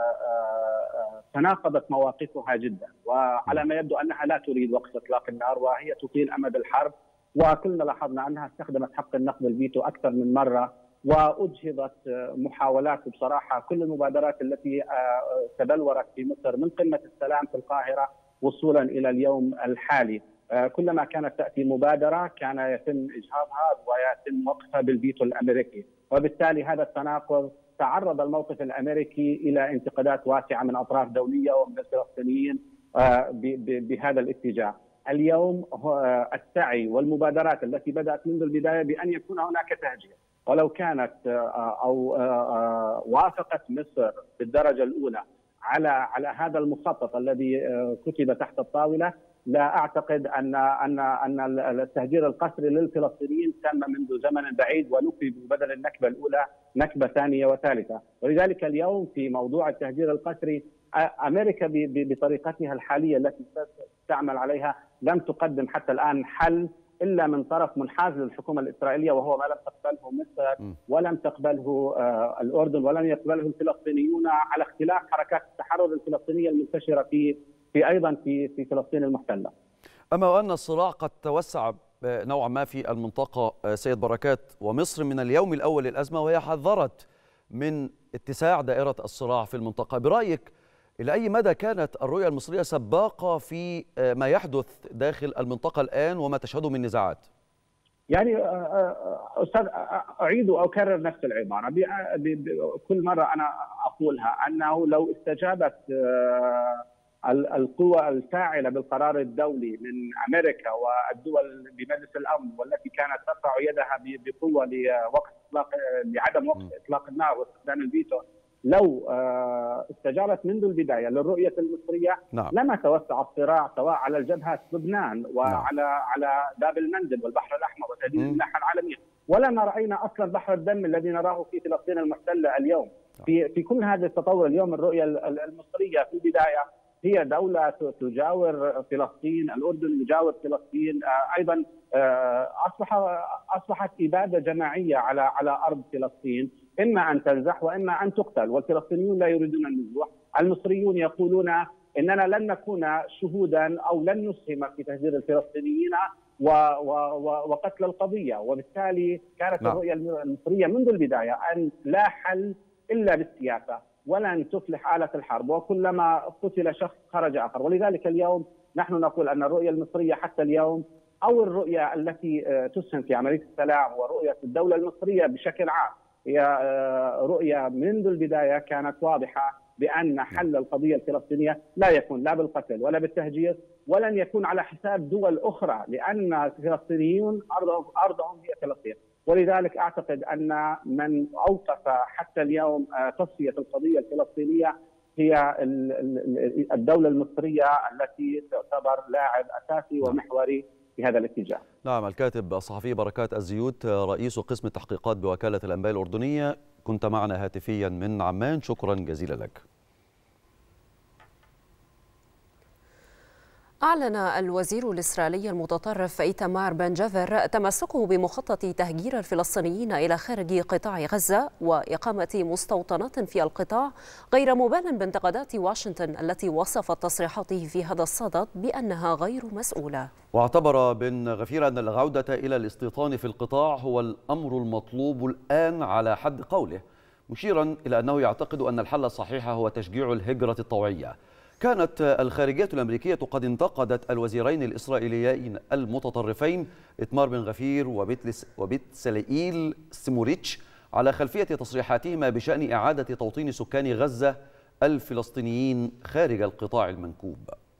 تناقضت مواقفها جدا، وعلى ما يبدو أنها لا تريد وقف إطلاق النار وهي تطيل أمد الحرب، وكلنا لاحظنا أنها استخدمت حق النقد الفيتو أكثر من مرة، وأجهضت محاولات بصراحة كل المبادرات التي تبلورت في مصر من قمة السلام في القاهرة وصولا إلى اليوم الحالي. كلما كانت تأتي مبادرة كان يتم إجهاضها ويتم وقفها بالفيتو الأمريكي، وبالتالي هذا التناقض تعرض الموقف الأمريكي إلى انتقادات واسعة من أطراف دولية ومن الفلسطينيين بهذا الاتجاه. اليوم السعي والمبادرات التي بدأت منذ البداية بأن يكون هناك تهجير، ولو كانت أو وافقت مصر بالدرجة الأولى على على هذا المخطط الذي كتب تحت الطاولة، لا اعتقد ان ان ان التهجير القسري للفلسطينيين تم منذ زمن بعيد ونفي بدل النكبه الاولى نكبه ثانيه وثالثه، ولذلك اليوم في موضوع التهجير القسري امريكا بطريقتها الحاليه التي تعمل عليها لم تقدم حتى الان حل الا من طرف منحاز للحكومه الاسرائيليه، وهو ما لم تقبله مصر ولم تقبله الاردن ولم يقبله الفلسطينيون، على اختلاف حركات التحرر الفلسطينيه المنتشره في في ايضا في في فلسطين المحتله. اما وان الصراع قد توسع نوعا ما في المنطقه سيد بركات، ومصر من اليوم الاول للازمه وهي حذرت من اتساع دائره الصراع في المنطقه، برايك الى اي مدى كانت الرؤيه المصريه سباقه في ما يحدث داخل المنطقه الان وما تشهده من نزاعات؟ يعني استاذ اعيد واكرر نفس العباره كل مره انا اقولها، انه لو استجابت القوى الفاعله بالقرار الدولي من امريكا والدول بمجلس الامن والتي كانت ترفع يدها بقوه لوقف اطلاق لعدم وقف اطلاق النار واستخدام الفيتو، لو استجابت منذ البدايه للرؤيه المصريه نعم. لما توسع الصراع سواء على الجبهه لبنان وعلى نعم. على باب المندب والبحر الاحمر وتهديد الملاحه العالميه، ولما راينا اصلا بحر الدم الذي نراه في فلسطين المحتله اليوم. في في كل هذا التطور اليوم الرؤيه المصريه في البدايه هي دولة تجاور فلسطين، الأردن يجاور فلسطين، أيضا أصبح أصبحت إبادة جماعية على على أرض فلسطين، إما أن تنزح وإما أن تقتل، والفلسطينيون لا يريدون النزوح، المصريون يقولون إننا لن نكون شهودا أو لن نسهم في تهجير الفلسطينيين وقتل القضية، وبالتالي كانت لا. الرؤية المصرية منذ البداية أن لا حل إلا بالسياسة، ولن تفلح آلة الحرب، وكلما قتل شخص خرج آخر، ولذلك اليوم نحن نقول أن الرؤية المصرية حتى اليوم أو الرؤية التي تسهم في عملية السلام ورؤية الدولة المصرية بشكل عام هي رؤية منذ البداية كانت واضحة بأن حل القضية الفلسطينية لا يكون لا بالقتل ولا بالتهجير، ولن يكون على حساب دول أخرى، لأن الفلسطينيون أرضهم, أرضهم هي فلسطين. ولذلك أعتقد أن من أوقف حتى اليوم تصفية القضية الفلسطينية هي الدولة المصرية التي تعتبر لاعب أساسي ومحوري في هذا الاتجاه. نعم، الكاتب الصحفي بركات الزيوت رئيس قسم التحقيقات بوكالة الأنباء الأردنية، كنت معنا هاتفيا من عمان، شكرا جزيلا لك. أعلن الوزير الإسرائيلي المتطرف إيتمار بن جفر تمسكه بمخطط تهجير الفلسطينيين إلى خارج قطاع غزة وإقامة مستوطنات في القطاع، غير مبال بانتقادات واشنطن التي وصفت تصريحاته في هذا الصدد بأنها غير مسؤولة. واعتبر بن غفير أن العودة إلى الاستيطان في القطاع هو الأمر المطلوب الآن على حد قوله، مشيرا إلى أنه يعتقد أن الحل الصحيح هو تشجيع الهجرة الطوعية. كانت الخارجية الأمريكية قد انتقدت الوزيرين الإسرائيليين المتطرفين إيتمار بن غفير وبتسلئيل سموريتش على خلفية تصريحاتهما بشأن إعادة توطين سكان غزة الفلسطينيين خارج القطاع المنكوب.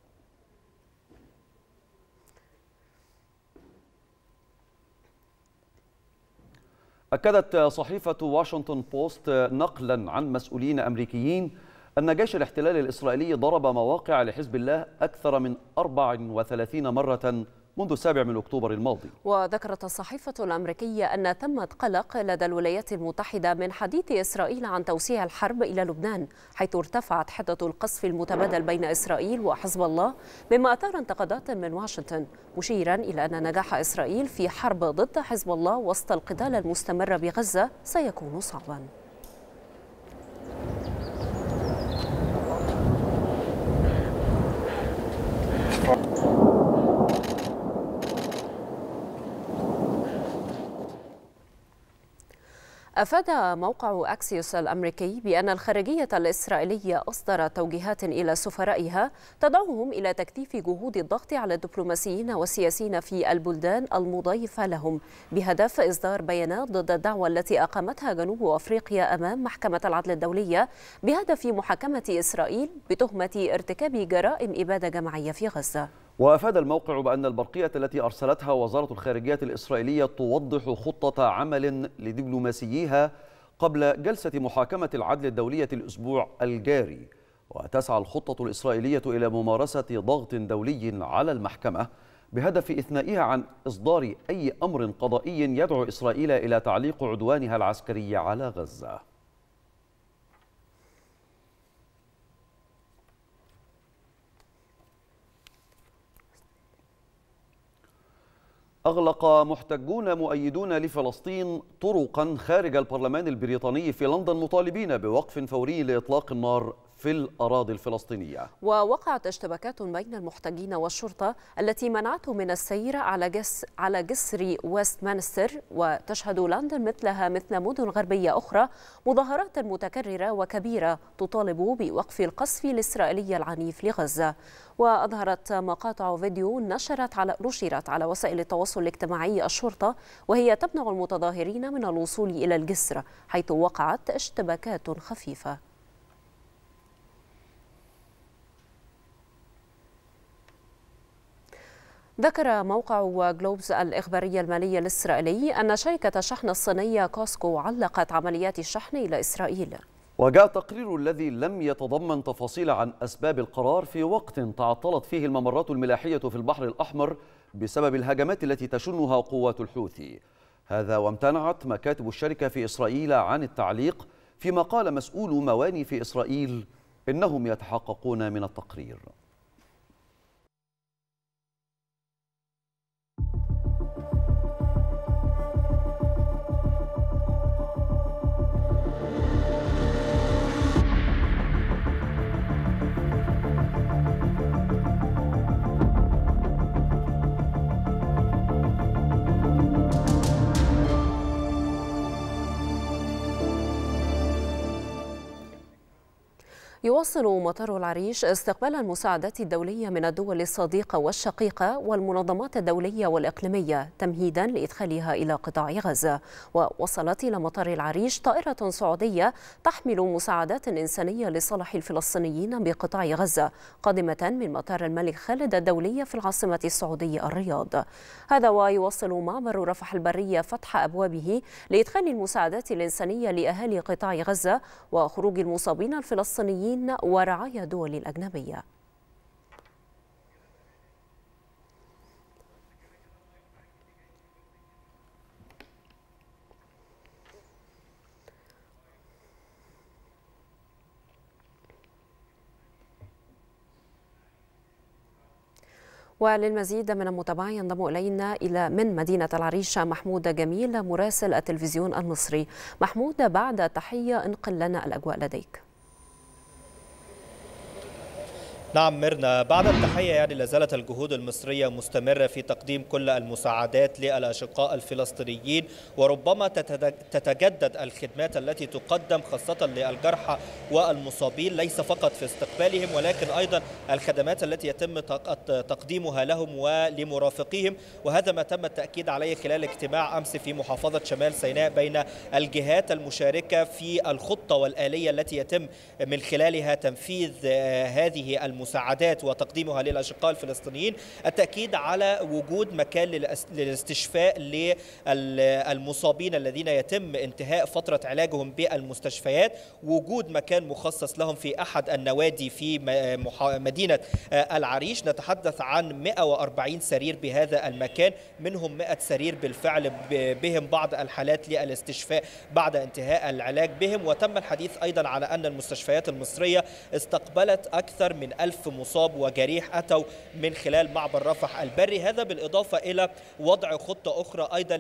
أكدت صحيفة واشنطن بوست نقلا عن مسؤولين أمريكيين أن جيش الاحتلال الإسرائيلي ضرب مواقع لحزب الله أكثر من أربع وثلاثين مرة منذ السابع من أكتوبر الماضي. وذكرت الصحيفة الأمريكية أن ثمة قلق لدى الولايات المتحدة من حديث إسرائيل عن توسيع الحرب إلى لبنان، حيث ارتفعت حدة القصف المتبادل بين إسرائيل وحزب الله، مما أثار انتقادات من واشنطن، مشيرا إلى أن نجاح إسرائيل في حرب ضد حزب الله وسط القتال المستمر بغزة سيكون صعبا. أفاد موقع أكسيوس الأمريكي بأن الخارجية الإسرائيلية أصدرت توجيهات إلى سفرائها تدعوهم إلى تكثيف جهود الضغط على الدبلوماسيين والسياسيين في البلدان المضيفة لهم، بهدف إصدار بيانات ضد الدعوة التي أقامتها جنوب أفريقيا أمام محكمة العدل الدولية بهدف محاكمة إسرائيل بتهمة ارتكاب جرائم إبادة جماعية في غزة. وأفاد الموقع بأن البرقية التي أرسلتها وزارة الخارجية الإسرائيلية توضح خطة عمل لدبلوماسييها قبل جلسة محاكمة العدل الدولية الأسبوع الجاري، وتسعى الخطة الإسرائيلية إلى ممارسة ضغط دولي على المحكمة بهدف إثنائها عن إصدار أي أمر قضائي يدعو إسرائيل إلى تعليق عدوانها العسكري على غزة. أغلق محتجون مؤيدون لفلسطين طرقا خارج البرلمان البريطاني في لندن مطالبين بوقف فوري لإطلاق النار في الأراضي الفلسطينية. ووقعت اشتباكات بين المحتجين والشرطة التي منعته من السير على جس على جسر ويستمنستر، وتشهد لندن مثلها مثل مدن غربية أخرى مظاهرات متكررة وكبيرة تطالب بوقف القصف الإسرائيلي العنيف لغزة. وأظهرت مقاطع فيديو نشرت على نشرت على وسائل التواصل الاجتماعي الشرطة وهي تمنع المتظاهرين من الوصول إلى الجسر، حيث وقعت اشتباكات خفيفة. ذكر موقع جلوبز الإخباري المالي الإسرائيلي أن شركة الشحن الصينية كوسكو علقت عمليات الشحن إلى إسرائيل. وجاء التقرير الذي لم يتضمن تفاصيل عن أسباب القرار في وقت تعطلت فيه الممرات الملاحية في البحر الأحمر بسبب الهجمات التي تشنها قوات الحوثي. هذا وامتنعت مكاتب الشركة في إسرائيل عن التعليق، فيما قال مسؤول مواني في إسرائيل إنهم يتحققون من التقرير. يواصل مطار العريش استقبال المساعدات الدولية من الدول الصديقة والشقيقة والمنظمات الدولية والإقليمية تمهيدا لإدخالها إلى قطاع غزة. ووصلت إلى مطار العريش طائرة سعودية تحمل مساعدات إنسانية لصالح الفلسطينيين بقطاع غزة قادمة من مطار الملك خالد الدولي في العاصمة السعودية الرياض. هذا ويواصل معبر رفح البرية فتح أبوابه لإدخال المساعدات الإنسانية لأهالي قطاع غزة وخروج المصابين الفلسطينيين ورعايا دول الأجنبية. وللمزيد من المتابعة ينضم إلينا إلى من مدينة العريش محمود جميل مراسل التلفزيون المصري. محمود، بعد التحية انقل لنا الأجواء لديك. نعم ميرنا، بعد التحية يعني لازالت الجهود المصرية مستمرة في تقديم كل المساعدات للأشقاء الفلسطينيين، وربما تتجدد الخدمات التي تقدم خاصة للجرحى والمصابين، ليس فقط في استقبالهم ولكن أيضا الخدمات التي يتم تقديمها لهم ولمرافقيهم، وهذا ما تم التأكيد عليه خلال اجتماع أمس في محافظة شمال سيناء بين الجهات المشاركة في الخطة والآلية التي يتم من خلالها تنفيذ هذه المساعدات مساعدات وتقديمها للأشقاء الفلسطينيين. التأكيد على وجود مكان للاستشفاء للمصابين الذين يتم انتهاء فترة علاجهم بالمستشفيات، وجود مكان مخصص لهم في أحد النوادي في مدينة العريش. نتحدث عن مئة وأربعين سرير بهذا المكان، منهم مئة سرير بالفعل بهم بعض الحالات للاستشفاء بعد انتهاء العلاج بهم. وتم الحديث أيضا على أن المستشفيات المصرية استقبلت أكثر من ألف مصاب وجريح أتوا من خلال معبر رفح البري، هذا بالإضافة إلى وضع خطة أخرى أيضا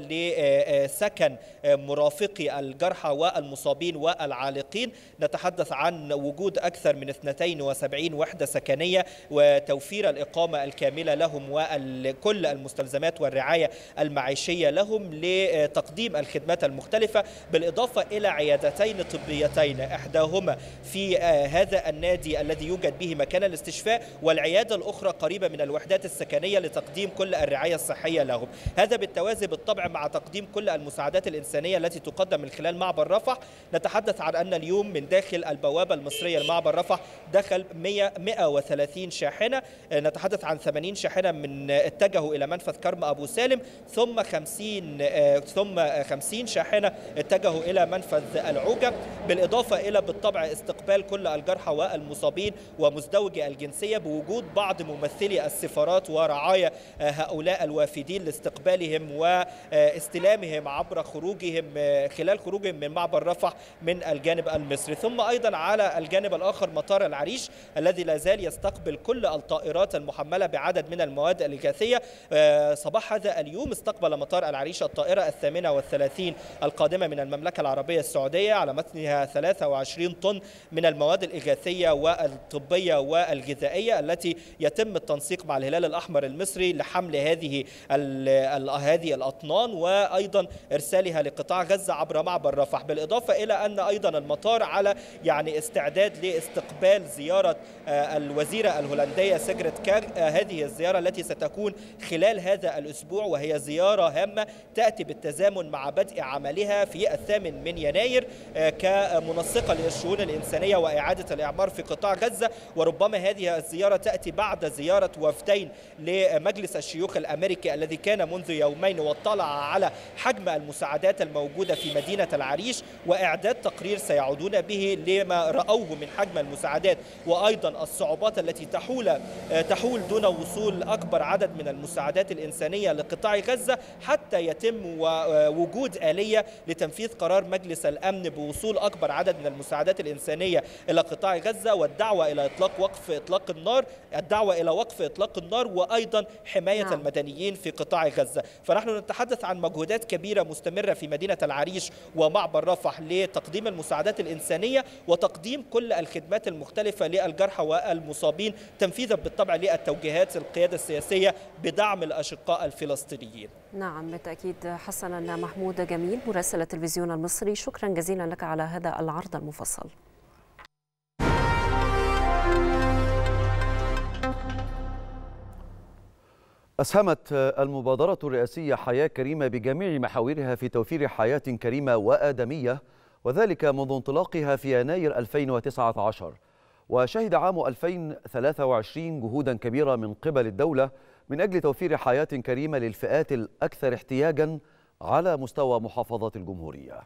لسكن مرافقي الجرحى والمصابين والعالقين. نتحدث عن وجود أكثر من اثنتين وسبعين وحدة سكنية وتوفير الإقامة الكاملة لهم وكل المستلزمات والرعاية المعيشية لهم لتقديم الخدمات المختلفة، بالإضافة إلى عيادتين طبيتين إحداهما في هذا النادي الذي يوجد به مكان الاستشفاء، والعيادة الأخرى قريبة من الوحدات السكنية لتقديم كل الرعاية الصحية لهم. هذا بالتوازي بالطبع مع تقديم كل المساعدات الإنسانية التي تقدم من خلال معبر رفح. نتحدث عن أن اليوم من داخل البوابة المصرية لمعبر رفح دخل مئة وثلاثين شاحنة، نتحدث عن ثمانين شاحنة من اتجهوا إلى منفذ كرم أبو سالم، ثم خمسين ثم خمسين شاحنة اتجهوا إلى منفذ العوجة، بالإضافة إلى بالطبع استقبال كل الجرحى والمصابين ومزدوجي الجنسية بوجود بعض ممثلي السفارات ورعايا هؤلاء الوافدين لاستقبالهم واستلامهم عبر خروجهم خلال خروجهم من معبر رفح من الجانب المصري. ثم أيضا على الجانب الآخر مطار العريش الذي لا زال يستقبل كل الطائرات المحملة بعدد من المواد الإغاثية. صباح هذا اليوم استقبل مطار العريش الطائرة الثامنة والثلاثين القادمة من المملكة العربية السعودية على متنها ثلاثة وعشرين طن من المواد الإغاثية والطبية والغذائية التي يتم التنسيق مع الهلال الأحمر المصري لحمل هذه هذه الأطنان وأيضا إرسالها لقطاع غزة عبر معبر رفح، بالإضافة إلى أن أيضا المطار على يعني استعداد لاستقبال زيارة الوزيرة الهولندية سيجريت كاغ. هذه الزيارة التي ستكون خلال هذا الأسبوع، وهي زيارة هامة تأتي بالتزامن مع بدء عملها في الثامن من يناير كمنسقة للشؤون الإنسانية وإعادة الإعمار في قطاع غزة. وربما هذه الزيارة تأتي بعد زيارة وفدين لمجلس الشيوخ الأمريكي الذي كان منذ يومين واطلع على حجم المساعدات الموجودة في مدينة العريش وإعداد تقرير سيعودون به لما رأوه من حجم المساعدات وأيضا الصعوبات التي تحول تحول دون وصول أكبر عدد من المساعدات الإنسانية لقطاع غزة حتى يتم وجود آلية لتنفيذ قرار مجلس الأمن بوصول أكبر عدد من المساعدات الإنسانية إلى قطاع غزة، والدعوة إلى إطلاق وقف إطلاق النار الدعوة إلى وقف إطلاق النار وأيضا حماية نعم. المدنيين في قطاع غزة. فنحن نتحدث عن مجهودات كبيرة مستمرة في مدينة العريش ومعبر رفح لتقديم المساعدات الإنسانية وتقديم كل الخدمات المختلفة للجرحى والمصابين، تنفيذا بالطبع للتوجيهات القيادة السياسية بدعم الأشقاء الفلسطينيين. نعم بالتأكيد. حسنا محمود جميل مراسل التلفزيون المصري، شكرا جزيلا لك على هذا العرض المفصل. أسهمت المبادرة الرئاسية حياة كريمة بجميع محاورها في توفير حياة كريمة وآدمية، وذلك منذ انطلاقها في يناير ألفين وتسعة عشر. وشهد عام ألفين وثلاثة وعشرين جهودا كبيرة من قبل الدولة من أجل توفير حياة كريمة للفئات الأكثر احتياجا على مستوى محافظات الجمهورية.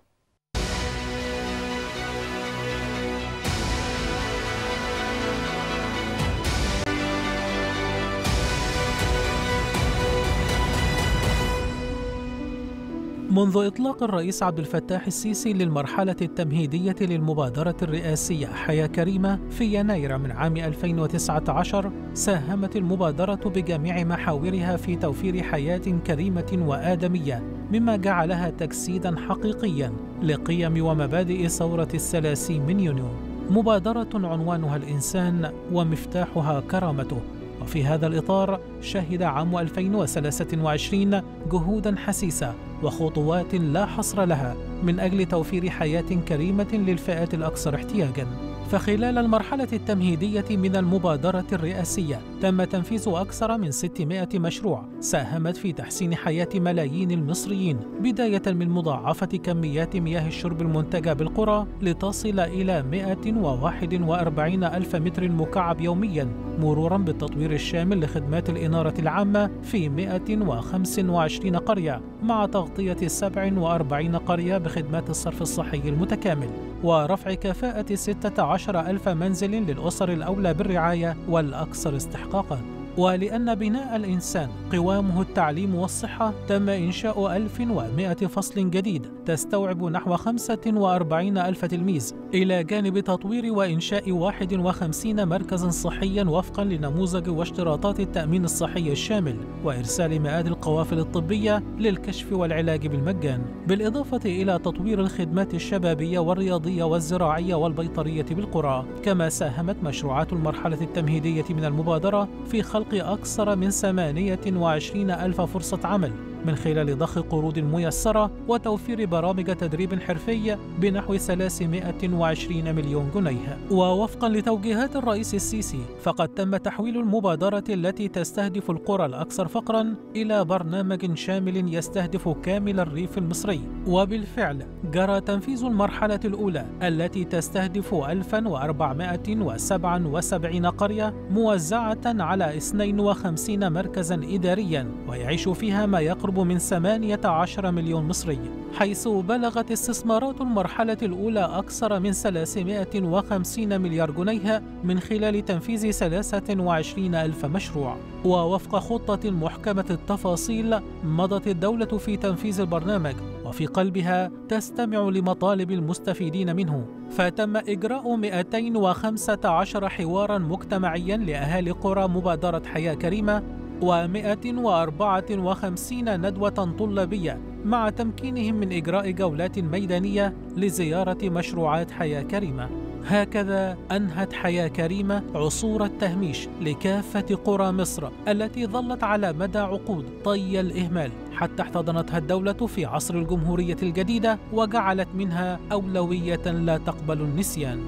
منذ إطلاق الرئيس عبد الفتاح السيسي للمرحلة التمهيدية للمبادرة الرئاسية حياة كريمة في يناير من عام ألفين وتسعة عشر، ساهمت المبادرة بجميع محاورها في توفير حياة كريمة وآدمية، مما جعلها تجسيداً حقيقياً لقيم ومبادئ ثورة الثلاثين من يونيو. مبادرة عنوانها الإنسان ومفتاحها كرامته. وفي هذا الإطار شهد عام ألفين وثلاثة وعشرين جهوداً حسيسة وخطوات لا حصر لها من أجل توفير حياة كريمة للفئات الأكثر احتياجاً. فخلال المرحلة التمهيدية من المبادرة الرئاسية تم تنفيذ أكثر من ستمائة مشروع ساهمت في تحسين حياة ملايين المصريين، بداية من مضاعفة كميات مياه الشرب المنتجة بالقرى لتصل إلى مائة وواحد وأربعين ألف متر مكعب يومياً، مروراً بالتطوير الشامل لخدمات الإنارة العامة في مائة وخمسة وعشرين قرية، مع تغطية سبع وأربعين قرية بخدمات الصرف الصحي المتكامل، ورفع كفاءة ستة عشر ألف منزل للأسر الأولى بالرعاية والأكثر استحقاقاً. ولأن بناء الإنسان قوامه التعليم والصحة، تم إنشاء ألف ومائة فصل جديد تستوعب نحو خمسة وأربعين ألف تلميذ، إلى جانب تطوير وإنشاء واحد وخمسين مركزاً صحياً وفقاً لنموذج واشتراطات التأمين الصحي الشامل، وإرسال مئات القوافل الطبية للكشف والعلاج بالمجان، بالإضافة إلى تطوير الخدمات الشبابية والرياضية والزراعية والبيطرية بالقرى. كما ساهمت مشروعات المرحلة التمهيدية من المبادرة في خلق أكثر من ثمانية وعشرين ألف فرصة عمل من خلال ضخ قروض ميسرة وتوفير برامج تدريب حرفي بنحو ثلاثمائة وعشرين مليون جنيه. ووفقا لتوجيهات الرئيس السيسي، فقد تم تحويل المبادرة التي تستهدف القرى الأكثر فقرا إلى برنامج شامل يستهدف كامل الريف المصري. وبالفعل جرى تنفيذ المرحلة الأولى التي تستهدف ألف وأربعمائة وسبعة وسبعين قرية موزعة على اثنين وخمسين مركزا إداريا، ويعيش فيها ما يقرب من ثمانية عشر مليون مصري، حيث بلغت استثمارات المرحلة الأولى أكثر من ثلاثمائة وخمسين مليار جنيه من خلال تنفيذ ثلاثة وعشرين ألف مشروع. ووفق خطة محكمة التفاصيل، مضت الدولة في تنفيذ البرنامج، وفي قلبها تستمع لمطالب المستفيدين منه، فتم إجراء مئتين وخمسة عشر حوارا مجتمعيا لأهالي قرى مبادرة حياة كريمة، ومائة وأربعة وخمسين ندوة طلابية، مع تمكينهم من إجراء جولات ميدانية لزيارة مشروعات حياة كريمة. هكذا أنهت حياة كريمة عصور التهميش لكافة قرى مصر التي ظلت على مدى عقود طي الإهمال، حتى احتضنتها الدولة في عصر الجمهورية الجديدة وجعلت منها أولوية لا تقبل النسيان.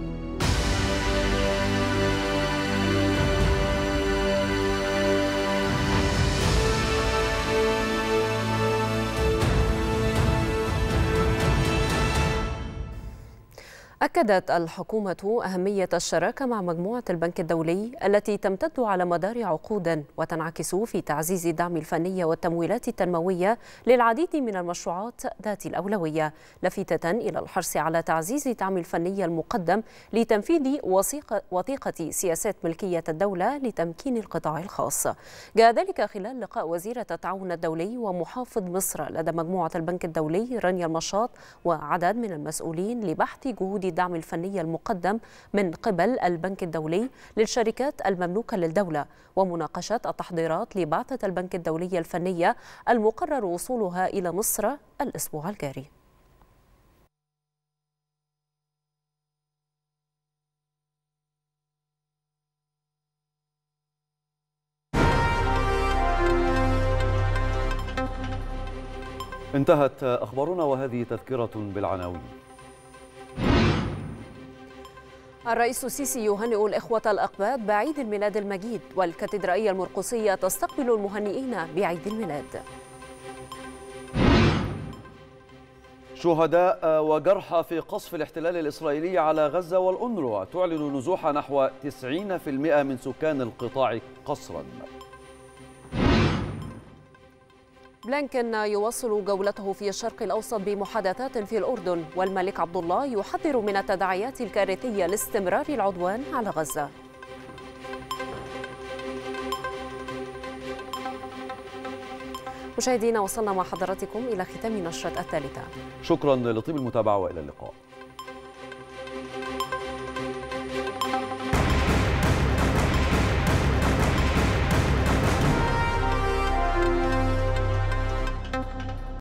أكدت الحكومة أهمية الشراكة مع مجموعة البنك الدولي التي تمتد على مدار عقود، وتنعكس في تعزيز دعم الفنية والتمويلات التنموية للعديد من المشروعات ذات الأولوية، لافتة إلى الحرص على تعزيز دعم الفنية المقدم لتنفيذ وثيقة سياسات ملكية الدولة لتمكين القطاع الخاص. جاء ذلك خلال لقاء وزيرة التعاون الدولي ومحافظ مصر لدى مجموعة البنك الدولي رانيا المشاط وعدد من المسؤولين لبحث جهود الدعم الفني المقدم من قبل البنك الدولي للشركات المملوكة للدولة، ومناقشة التحضيرات لبعثة البنك الدولي الفنية المقرر وصولها إلى مصر الأسبوع الجاري. انتهت أخبارنا، وهذه تذكرة بالعناوين. الرئيس السيسي يهنئ الإخوة الأقباط بعيد الميلاد المجيد، والكاتدرائية المرقسية تستقبل المهنئين بعيد الميلاد. شهداء وجرحى في قصف الاحتلال الإسرائيلي على غزة، والأونروا تعلن نزوح نحو تسعين بالمئة من سكان القطاع قسرا. بلينكن يواصل جولته في الشرق الأوسط بمحادثات في الأردن، والملك عبد الله يحذر من التداعيات الكارثية لاستمرار العدوان على غزة. مشاهدينا وصلنا مع حضراتكم إلى ختام نشرة الثالثة. شكرا لطيب المتابعة وإلى اللقاء.